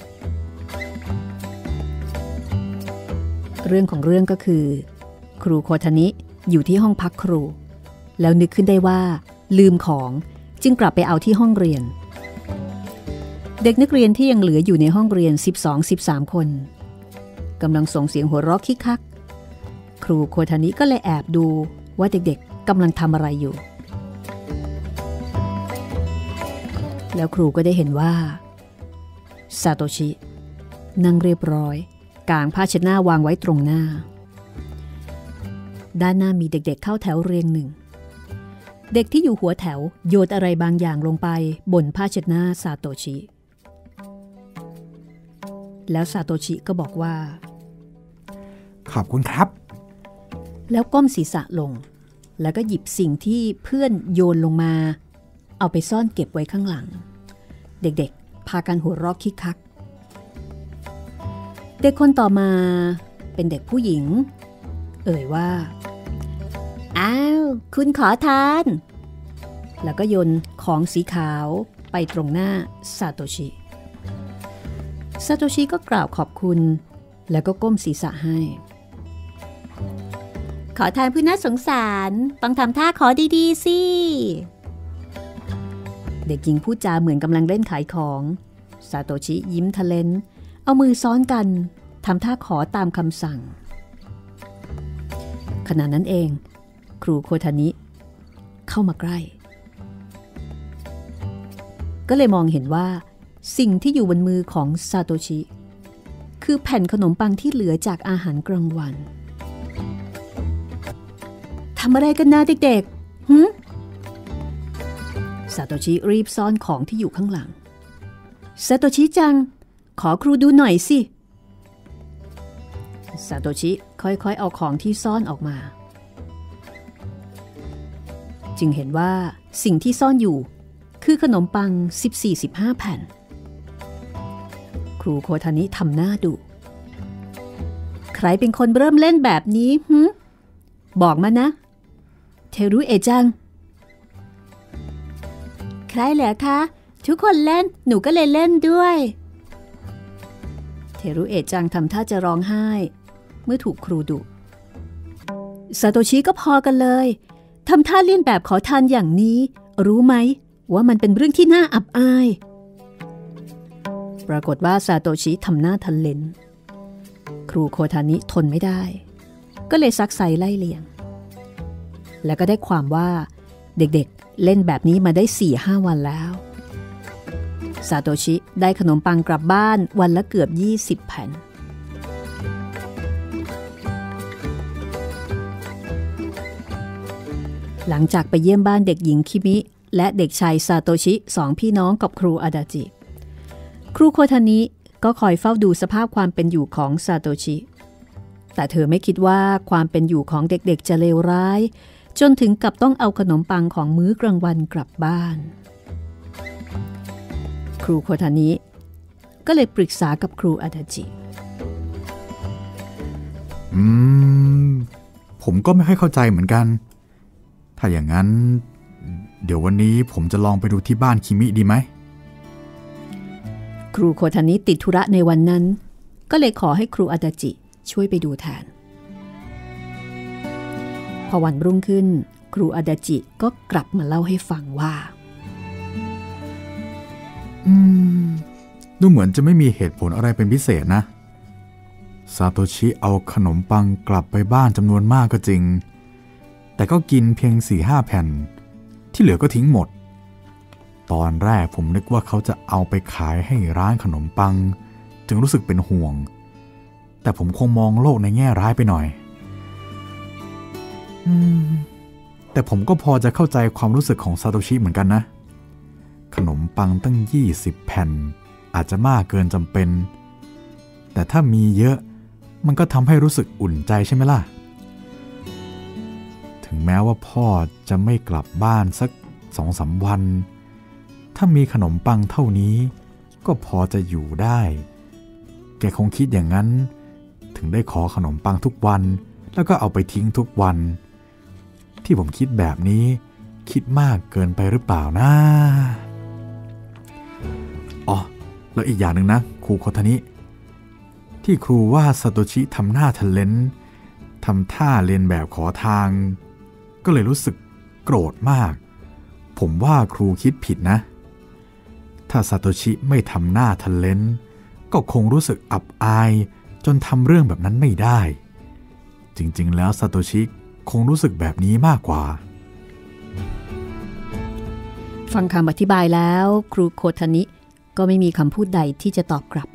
เรื่องของเรื่องก็คือครูโคทานิอยู่ที่ห้องพักครูแล้วนึกขึ้นได้ว่าลืมของจึงกลับไปเอาที่ห้องเรียนเด็กนักเรียนที่ยังเหลืออยู่ในห้องเรียน สิบสอง สิบสาม คนกำลังส่งเสียงหัวเราะคิกคักครูโคทานิก็เลยแอบดูว่าเด็กๆกำลังทำอะไรอยู่แล้วครูก็ได้เห็นว่าซาโตชินั่งเรียบร้อยกางผ้าเช็ดหน้าวางไว้ตรงหน้าด้านหน้ามีเด็กๆเข้าแถวเรียงหนึ่งเด็กที่อยู่หัวแถวโยนอะไรบางอย่างลงไปบนผ้าเช็ดหน้าซาโตชิแล้วซาโตชิก็บอกว่าขอบคุณครับแล้วก้มศีรษะลงแล้วก็หยิบสิ่งที่เพื่อนโยนลงมาเอาไปซ่อนเก็บไว้ข้างหลังเด็กๆพากันหัวเราะคิกคักเด็กคนต่อมาเป็นเด็กผู้หญิงเอ่ยว่าอ้าวคุณขอทานแล้วก็โยนของสีขาวไปตรงหน้าซาโตชิซาโตชิก็กล่าวขอบคุณแล้วก็ก้มศีรษะให้ขอทานผู้น่าสงสารต้องทำท่าขอดีๆสิเด็กหญิงพูดจาเหมือนกำลังเล่นขายของซาโตชิยิ้มทะเลนเอามือซ้อนกันทำท่าขอตามคำสั่งขณะนั้นเองครูโคทานิเข้ามาใกล้ก็เลยมองเห็นว่าสิ่งที่อยู่บนมือของซาโตชิคือแผ่นขนมปังที่เหลือจากอาหารกลางวันทำอะไรกันนะเด็กๆหืมซาโตชิรีบซ่อนของที่อยู่ข้างหลังซาโตชิจังขอครูดูหน่อยสิซาโตชิค่อยๆเอาของที่ซ่อนออกมาจึงเห็นว่าสิ่งที่ซ่อนอยู่คือขนมปัง สิบสี่ สิบห้า แผ่นครูโคทานิทำหน้าดุใครเป็นคนเริ่มเล่นแบบนี้หืมบอกมานะเทรุเอะจังใครเหรอคะทุกคนเล่นหนูก็เลยเล่นด้วยเทรุเอะจังทำท่าจะร้องไห้เมื่อถูกครูดุซาโตชิก็พอกันเลยทำท่าเลียนแบบขอทานอย่างนี้รู้ไหมว่ามันเป็นเรื่องที่น่าอับอายปรากฏว่าซาโตชิทำหน้าทะเลนครูโคทานิทนไม่ได้ก็เลยซักไซไล่เลียงแล้วก็ได้ความว่าเด็กๆเล่นแบบนี้มาได้ สี่ห้า วันแล้วซาโตชิได้ขนมปังกลับบ้านวันละเกือบยี่สิบแผ่นหลังจากไปเยี่ยมบ้านเด็กหญิงคิมิและเด็กชายซาโตชิสองพี่น้องกับครูอาดาจิครูโคทานิก็คอยเฝ้าดูสภาพความเป็นอยู่ของซาโตชิแต่เธอไม่คิดว่าความเป็นอยู่ของเด็กๆจะเลวร้ายจนถึงกับต้องเอาขนมปังของมื้อกลางวันกลับบ้านครูโคทานิก็เลยปรึกษากับครูอาดาจิอืมผมก็ไม่ค่อยเข้าใจเหมือนกันถ้าอย่างนั้นเดี๋ยววันนี้ผมจะลองไปดูที่บ้านคิมิดีไหมครูโคทานิติดธุระในวันนั้นก็เลยขอให้ครูอาดาจิช่วยไปดูแทนพอวันรุ่งขึ้นครูอาดาจิก็กลับมาเล่าให้ฟังว่าอืมดูเหมือนจะไม่มีเหตุผลอะไรเป็นพิเศษนะซาโตชิเอาขนมปังกลับไปบ้านจำนวนมากก็จริงแต่ก็กินเพียง สี่ห้า แผ่นที่เหลือก็ทิ้งหมดตอนแรกผมนึกว่าเขาจะเอาไปขายให้ร้านขนมปังจึงรู้สึกเป็นห่วงแต่ผมคงมองโลกในแง่ร้ายไปหน่อยอืมแต่ผมก็พอจะเข้าใจความรู้สึกของซาโตชิเหมือนกันนะขนมปังตั้งยี่สิบแผ่นอาจจะมากเกินจำเป็นแต่ถ้ามีเยอะมันก็ทำให้รู้สึกอุ่นใจใช่ไหมล่ะถึงแม้ว่าพ่อจะไม่กลับบ้านสัก สองสาม วันถ้ามีขนมปังเท่านี้ก็พอจะอยู่ได้แกคงคิดอย่างนั้นถึงได้ขอขนมปังทุกวันแล้วก็เอาไปทิ้งทุกวันที่ผมคิดแบบนี้คิดมากเกินไปหรือเปล่านะอ๋อแล้วอีกอย่างหนึ่งนะครูโคทานิที่ครูว่าซาโตชิทำหน้าทะเลนทำท่าเลียนแบบขอทางก็เลยรู้สึกโกรธมากผมว่าครูคิดผิดนะถ้าซาโตชิไม่ทำหน้าทะเลนก็คงรู้สึกอับอายจนทำเรื่องแบบนั้นไม่ได้จริงๆแล้วซาโตชิคงรู้สึกแบบนี้มากกว่าฟังคำอธิบายแล้วครูโคทานิก็ไม่มีคำพูดใดที่จะตอบกลับ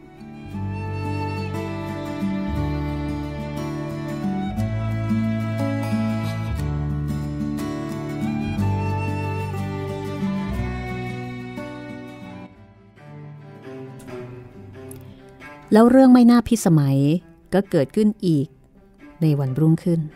แล้วเรื่องไม่น่าพิสมัยก็เกิดขึ้นอีกในวันรุ่งขึ้น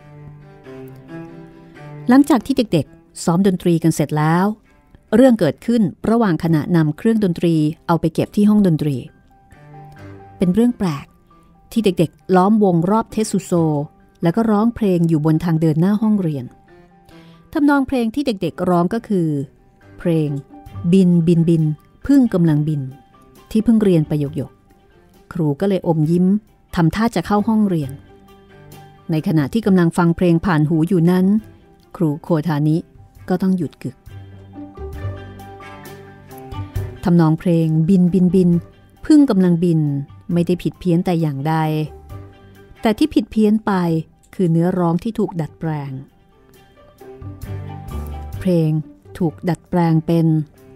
หลังจากที่เด็กๆซ้อมดนตรีกันเสร็จแล้วเรื่องเกิดขึ้นระหว่างขณะนำเครื่องดนตรีเอาไปเก็บที่ห้องดนตรีเป็นเรื่องแปลกที่เด็กๆล้อมวงรอบเทสุโซแล้วก็ร้องเพลงอยู่บนทางเดินหน้าห้องเรียนทำนองเพลงที่เด็กๆร้องก็คือเพลงบินบินบินพึ่งกำลังบินที่เพิ่งเรียนไปหยกๆครูก็เลยอมยิ้มทำท่าจะเข้าห้องเรียนในขณะที่กำลังฟังเพลงผ่านหูอยู่นั้นครูโคทานิก็ต้องหยุดกึกทำนองเพลงบินบินบินพึ่งกำลังบินไม่ได้ผิดเพี้ยนแต่อย่างใดแต่ที่ผิดเพี้ยนไปคือเนื้อร้องที่ถูกดัดแปลงเพลงถูกดัดแปลงเป็น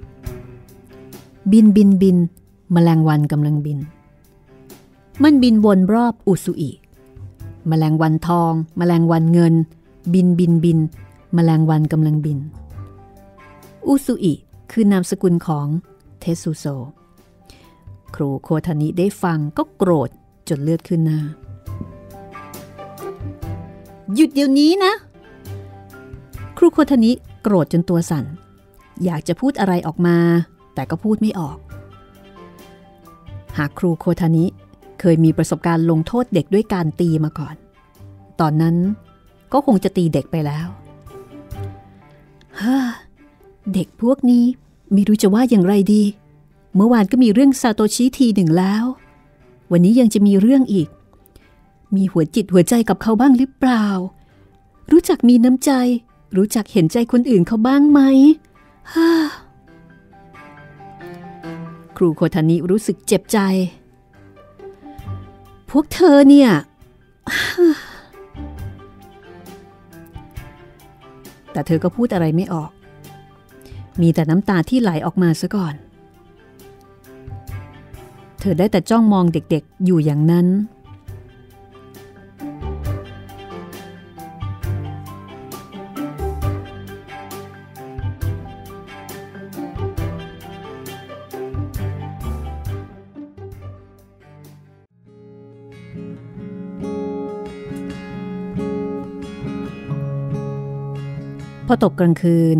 บินบินบินแมลงวันกำลังบินมันบินวนรอบอุสุอิแมลงวันทองแมลงวันเงินบินบินบินแมลงวันกำลังบินอุสุอิคือนามสกุลของเทสุโซครูโคทานิได้ฟังก็โกรธจนเลือดขึ้นหน้าหยุดเดี๋ยวนี้นะครูโคทานิโกรธจนตัวสั่นอยากจะพูดอะไรออกมาแต่ก็พูดไม่ออกหากครูโคทานิเคยมีประสบการณ์ลงโทษเด็กด้วยการตีมาก่อนตอนนั้นก็คงจะตีเด็กไปแล้วฮ่าเด็กพวกนี้ไม่รู้จะว่าอย่างไรดีเมื่อวานก็มีเรื่องซาโตชิทีหนึ่งแล้ววันนี้ยังจะมีเรื่องอีกมีหัวจิตหัวใจกับเขาบ้างหรือเปล่ารู้จักมีน้ำใจรู้จักเห็นใจคนอื่นเขาบ้างไหมฮ่าครูโคทานิรู้สึกเจ็บใจพวกเธอเนี่ยแต่เธอก็พูดอะไรไม่ออกมีแต่น้ำตาที่ไหลออกมาซะก่อนเธอได้แต่จ้องมองเด็กๆอยู่อย่างนั้นพอตกกลางคืน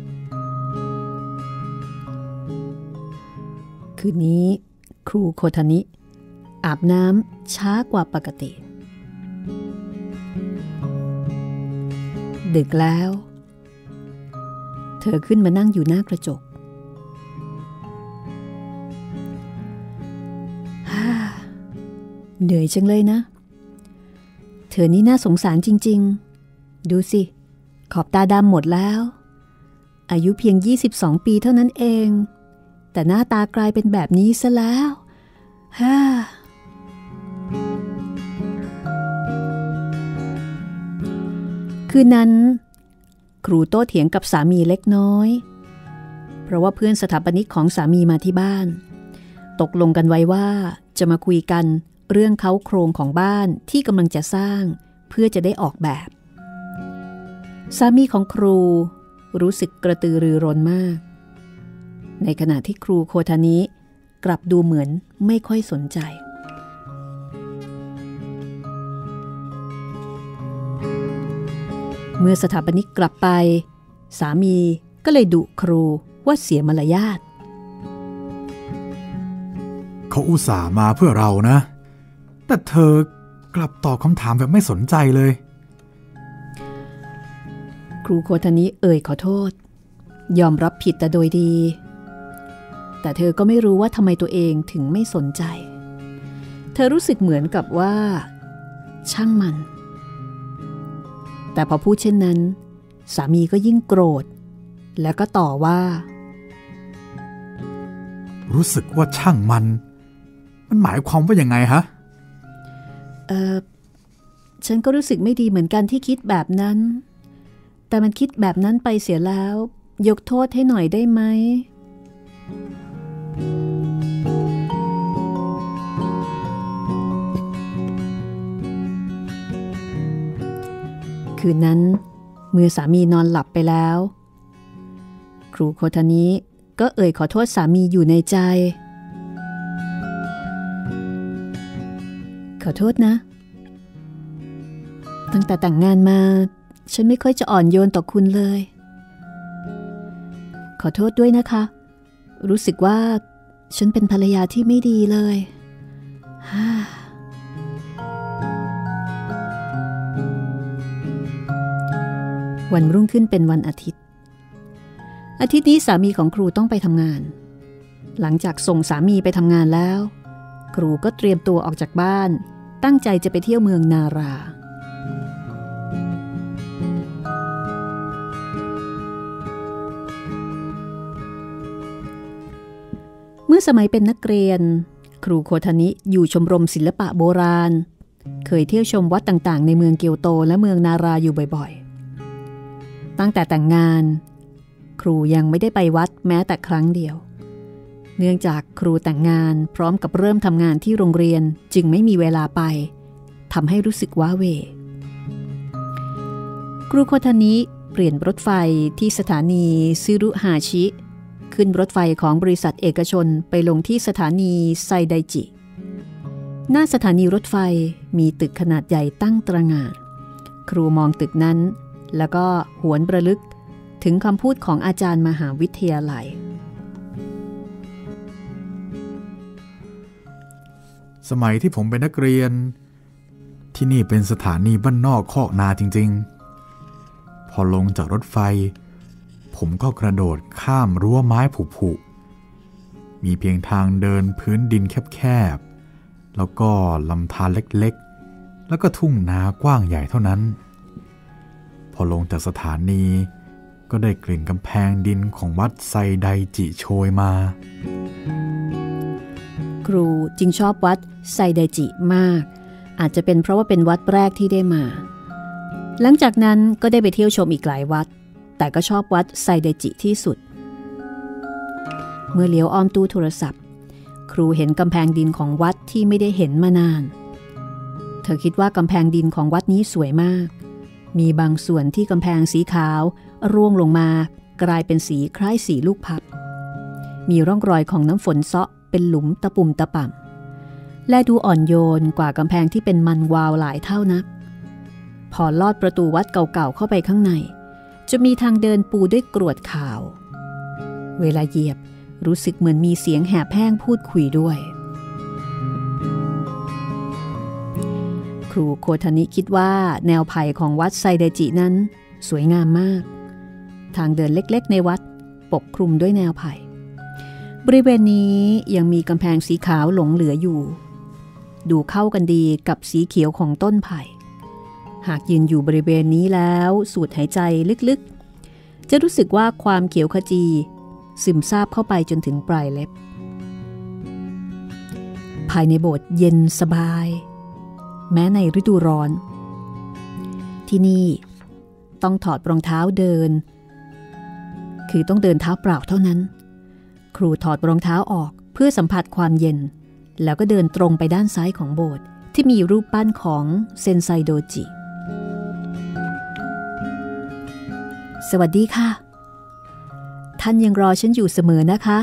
คืนนี้ครูโคทานิอาบน้ำช้ากว่าปกติดึกแล้วเธอขึ้นมานั่งอยู่หน้ากระจกฮ่าเหนื่อยจังเลยนะเธอนี่น่าสงสารจริงๆดูสิขอบตาดำหมดแล้วอายุเพียงยี่สิบสองปีเท่านั้นเองแต่หน้าตากลายเป็นแบบนี้ซะแล้วฮ่าคืนนั้นครูโต้เถียงกับสามีเล็กน้อยเพราะว่าเพื่อนสถาปนิกของสามีมาที่บ้านตกลงกันไว้ว่าจะมาคุยกันเรื่องเค้าโครงของบ้านที่กำลังจะสร้างเพื่อจะได้ออกแบบสามีของครูรู้สึกกระตือรือร้นมากในขณะที่ครูโคทานิกลับดูเหมือนไม่ค่อยสนใจเมื่อสถาปนิกกลับไปสามีก็เลยดุครูว่าเสียมารยาทเขาอุตส่าห์มาเพื่อเรานะแต่เธอกลับตอบคำถามแบบไม่สนใจเลยครูโคทานิเอ่ยขอโทษยอมรับผิดแต่โดยดีแต่เธอก็ไม่รู้ว่าทำไมตัวเองถึงไม่สนใจเธอรู้สึกเหมือนกับว่าช่างมันแต่พอพูดเช่นนั้นสามีก็ยิ่งโกรธแล้วก็ต่อว่ารู้สึกว่าช่างมันมันหมายความว่ายังไงฮะเออฉันก็รู้สึกไม่ดีเหมือนกันที่คิดแบบนั้นแต่มันคิดแบบนั้นไปเสียแล้วยกโทษให้หน่อยได้ไหมคืนนั้นเมื่อสามีนอนหลับไปแล้วครูโคทานิก็เอ่ยขอโทษสามีอยู่ในใจขอโทษนะตั้งแต่แต่งงานมาฉันไม่ค่อยจะอ่อนโยนต่อคุณเลยขอโทษด้วยนะคะรู้สึกว่าฉันเป็นภรรยาที่ไม่ดีเลยวันรุ่งขึ้นเป็นวันอาทิตย์อาทิตย์นี้สามีของครูต้องไปทำงานหลังจากส่งสามีไปทำงานแล้วครูก็เตรียมตัวออกจากบ้านตั้งใจจะไปเที่ยวเมืองนาราเมื่อสมัยเป็นนักเรียนครูโคทานิอยู่ชมรมศิลปะโบราณเคยเที่ยวชมวัดต่างๆในเมืองเกียวโตและเมืองนาราอยู่บ่อยๆตั้งแต่แต่งงานครูยังไม่ได้ไปวัดแม้แต่ครั้งเดียวเนื่องจากครูแต่งงานพร้อมกับเริ่มทำงานที่โรงเรียนจึงไม่มีเวลาไปทำให้รู้สึกว้าเหวครูโคทานิเปลี่ยนรถไฟที่สถานีซึรุฮาชิขึ้นรถไฟของบริษัทเอกชนไปลงที่สถานีไซไดจิหน้าสถานีรถไฟมีตึกขนาดใหญ่ตั้งตระหง่านครูมองตึกนั้นแล้วก็หวนระลึกถึงคำพูดของอาจารย์มหาวิทยาลัยสมัยที่ผมเป็นนักเรียนที่นี่เป็นสถานีบ้านนอกคอกนาจริงๆพอลงจากรถไฟผมก็กระโดดข้ามรั้วไม้ผุๆมีเพียงทางเดินพื้นดินแคบๆแล้วก็ลำธารเล็กๆแล้วก็ทุ่งนากว้างใหญ่เท่านั้นพอลงจากสถานีก็ได้กลิ่นกำแพงดินของวัดไซไดจิโชยมาครูจึงชอบวัดไซไดจิมากอาจจะเป็นเพราะว่าเป็นวัดแรกที่ได้มาหลังจากนั้นก็ได้ไปเที่ยวชมอีกหลายวัดแต่ก็ชอบวัดไซไดจิที่สุดเมื่อเลี้ยวอ้อมตู้โทรศัพท์ครูเห็นกำแพงดินของวัดที่ไม่ได้เห็นมานานเธอคิดว่ากำแพงดินของวัดนี้สวยมากมีบางส่วนที่กำแพงสีขาวร่วงลงมากลายเป็นสีคล้ายสีลูกพับมีร่องรอยของน้ำฝนเซาะเป็นหลุมตะปุ่มตะป่ำและดูอ่อนโยนกว่ากำแพงที่เป็นมันวาวหลายเท่านักพอลอดประตูวัดเก่าๆเข้าไปข้างในจะมีทางเดินปูด้วยกรวดขาวเวลาเหยียบรู้สึกเหมือนมีเสียงแหบแห้งพูดคุยด้วยครูโคทานิคิดว่าแนวไผ่ของวัดไซไดจินั้นสวยงามมากทางเดินเล็กๆในวัดปกคลุมด้วยแนวไผ่บริเวณนี้ยังมีกำแพงสีขาวหลงเหลืออยู่ดูเข้ากันดีกับสีเขียวของต้นไผ่หากยืนอยู่บริเวณนี้แล้วสูดหายใจลึกๆจะรู้สึกว่าความเขียวขจีซึมซาบเข้าไปจนถึงปลายเล็บภายในโบสถ์เย็นสบายแม้ในฤดูร้อนที่นี่ต้องถอดรองเท้าเดินคือต้องเดินเท้าเปล่าเท่านั้นครูถอดรองเท้าออกเพื่อสัมผัสความเย็นแล้วก็เดินตรงไปด้านซ้ายของโบสถ์ที่มีรูปปั้นของเซนไซโดจิสวัสดีค่ะท่านยังรอฉันอยู่เสมอนะคะ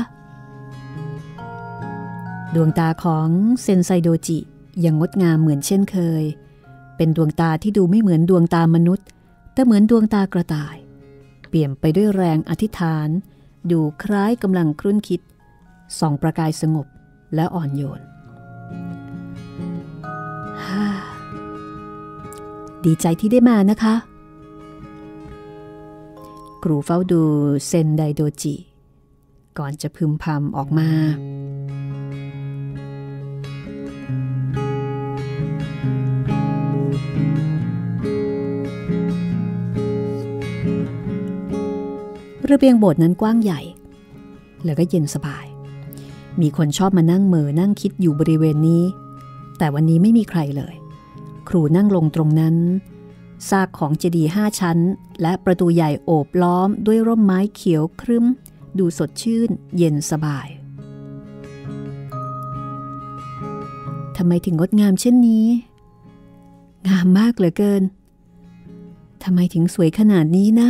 ดวงตาของเซนไซโดจิยังงดงามเหมือนเช่นเคยเป็นดวงตาที่ดูไม่เหมือนดวงตามนุษย์แต่เหมือนดวงตากระต่ายเปี่ยมไปด้วยแรงอธิษฐานดูคล้ายกำลังครุ่นคิดส่องประกายสงบและอ่อนโยนดีใจที่ได้มานะคะครูเฝ้าดูเซนไดโดจิก่อนจะพึมพำออกมาระเบียงโบสถ์นั้นกว้างใหญ่แล้วก็เย็นสบายมีคนชอบมานั่งเหม่อนั่งคิดอยู่บริเวณนี้แต่วันนี้ไม่มีใครเลยครูนั่งลงตรงนั้นซากของเจดีย์ห้าชั้นและประตูใหญ่โอบล้อมด้วยร่มไม้เขียวครึ้มดูสดชื่นเย็นสบายทำไมถึงงดงามเช่นนี้งามมากเหลือเกินทำไมถึงสวยขนาดนี้นะ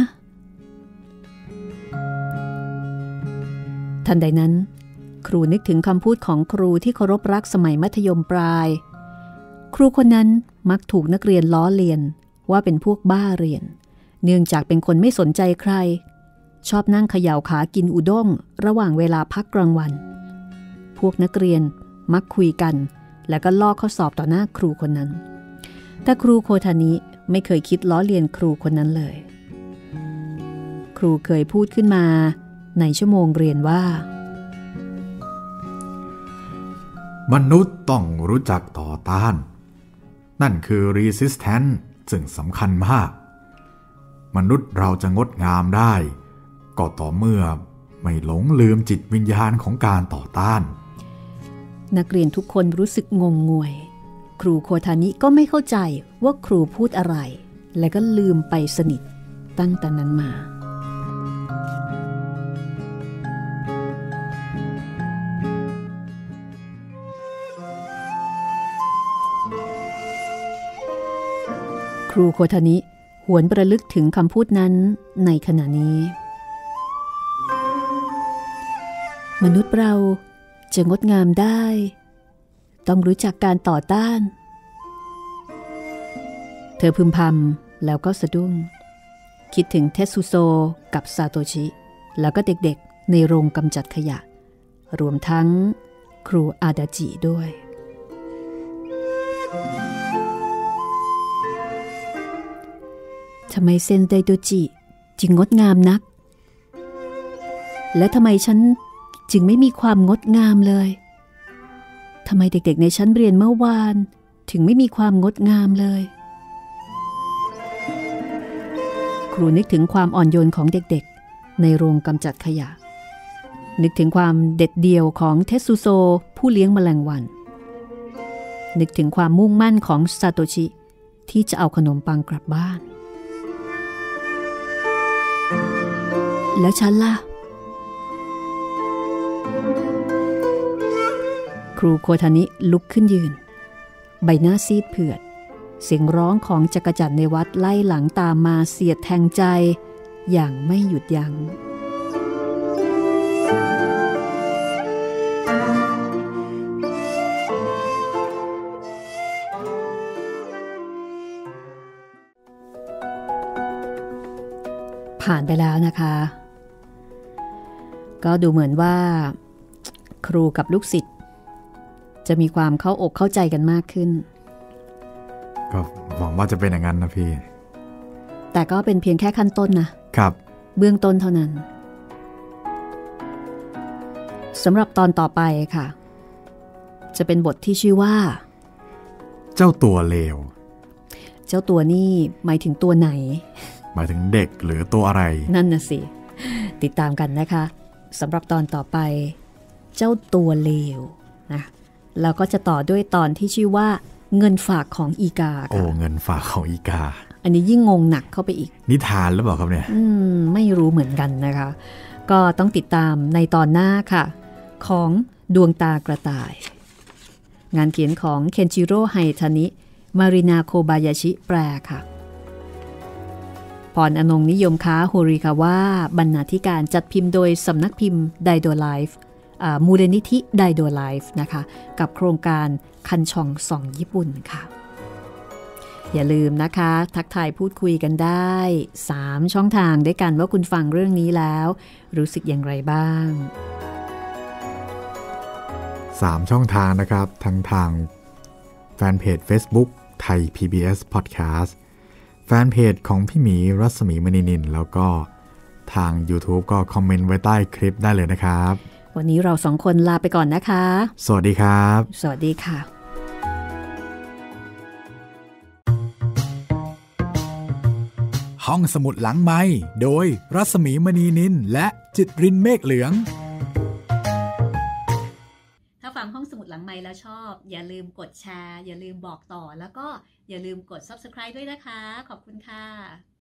ทันใดนั้นครูนึกถึงคำพูดของครูที่เคารพรักสมัยมัธยมปลายครูคนนั้นมักถูกนักเรียนล้อเลียนว่าเป็นพวกบ้าเรียนเนื่องจากเป็นคนไม่สนใจใครชอบนั่งเขย่าขากินอุด้งระหว่างเวลาพักกลางวันพวกนักเรียนมักคุยกันแล้วก็ลอกข้อสอบต่อหน้าครูคนนั้นแต่ครูโคทานิไม่เคยคิดล้อเลียนครูคนนั้นเลยครูเคยพูดขึ้นมาในชั่วโมงเรียนว่ามนุษย์ต้องรู้จักต่อต้านนั่นคือ resistance ซึ่งสำคัญมากมนุษย์เราจะงดงามได้ก็ต่อเมื่อไม่หลงลืมจิตวิญญาณของการต่อต้านนักเรียนทุกคนรู้สึกงงงวยครูโคทานิก็ไม่เข้าใจว่าครูพูดอะไรและก็ลืมไปสนิทตั้งแต่นั้นมาครูโคทานิหวนประลึกถึงคำพูดนั้นในขณะนี้มนุษย์เราจะงดงามได้ต้องรู้จักการต่อต้านเธอพึมพำแล้วก็สะดุ้งคิดถึงเทสุโซกับซาโตชิแล้วก็เด็กๆในโรงกำจัดขยะรวมทั้งครูอาดาจิด้วยทำไมเซนไดโดจิจึงงดงามนักและทำไมฉันจึงไม่มีความงดงามเลยทำไมเด็กๆในชั้นเรียนเมื่อวานถึงไม่มีความงดงามเลยครูนึกถึงความอ่อนโยนของเด็กๆในโรงกำจัดขยะนึกถึงความเด็ดเดี่ยวของเทสุโซผู้เลี้ยงแมลงวันนึกถึงความมุ่งมั่นของซาโตชิที่จะเอาขนมปังกลับบ้านแล้วฉันล่ะครูโคทานิลุกขึ้นยืนใบหน้าซีดเผือดเสียงร้องของจักรจั่นในวัดไล่หลังตามมาเสียดแทงใจอย่างไม่หยุดยัง้งผ่านไปแล้วนะคะก็ดูเหมือนว่าครูกับลูกศิษย์จะมีความเข้าอกเข้าใจกันมากขึ้นก็หวังว่าจะเป็นอย่างนั้นนะพี่แต่ก็เป็นเพียงแค่ขั้นต้นนะครับเบื้องต้นเท่านั้นสำหรับตอนต่อไปค่ะจะเป็นบทที่ชื่อว่าเจ้าตัวเลวเจ้าตัวนี่หมายถึงตัวไหนหมายถึงเด็กหรือตัวอะไรนั่นน่ะสิติดตามกันนะคะสำหรับตอนต่อไปเจ้าตัวเลวนะแล้วก็จะต่อด้วยตอนที่ชื่อว่าเงินฝากของอีกาค่ะโอ้เงินฝากของอีกาอันนี้ยิ่งงงหนักเข้าไปอีกนิทานหรือเปล่าครับเนี่ยอืมไม่รู้เหมือนกันนะคะก็ต้องติดตามในตอนหน้าค่ะของดวงตากระต่ายงานเขียนของเคนจิโร่ไฮทานิมารินาโคบายาชิแปลค่ะพรอนงนิยมค้าโฮริคาวะบรรณาธิการจัดพิมพ์โดยสำนักพิมพ์ไดโดไลฟ์มูลนิธิไดโดไลฟ์นะคะกับโครงการคันชองส่องญี่ปุ่นค่ะอย่าลืมนะคะทักทายพูดคุยกันได้สามช่องทางด้วยกันว่าคุณฟังเรื่องนี้แล้วรู้สึกอย่างไรบ้างสามช่องทางนะครับทั้งทางแฟนเพจ Facebook ไทย พี บี เอส Podcast แฟนเพจของพี่หมีรัศมีมณีนินแล้วก็ทาง YouTube ก็คอมเมนต์ไว้ใต้คลิปได้เลยนะครับวันนี้เราสองคนลาไปก่อนนะคะสวัสดีครับสวัสดีค่ะห้องสมุดหลังไมค์โดยรัศมีมณีนินและจิตรินเมฆเหลืองถ้าฟังห้องสมุดหลังไมค์แล้วชอบอย่าลืมกดแชร์อย่าลืมบอกต่อแล้วก็อย่าลืมกด ซับสไครบ์ ด้วยนะคะขอบคุณค่ะ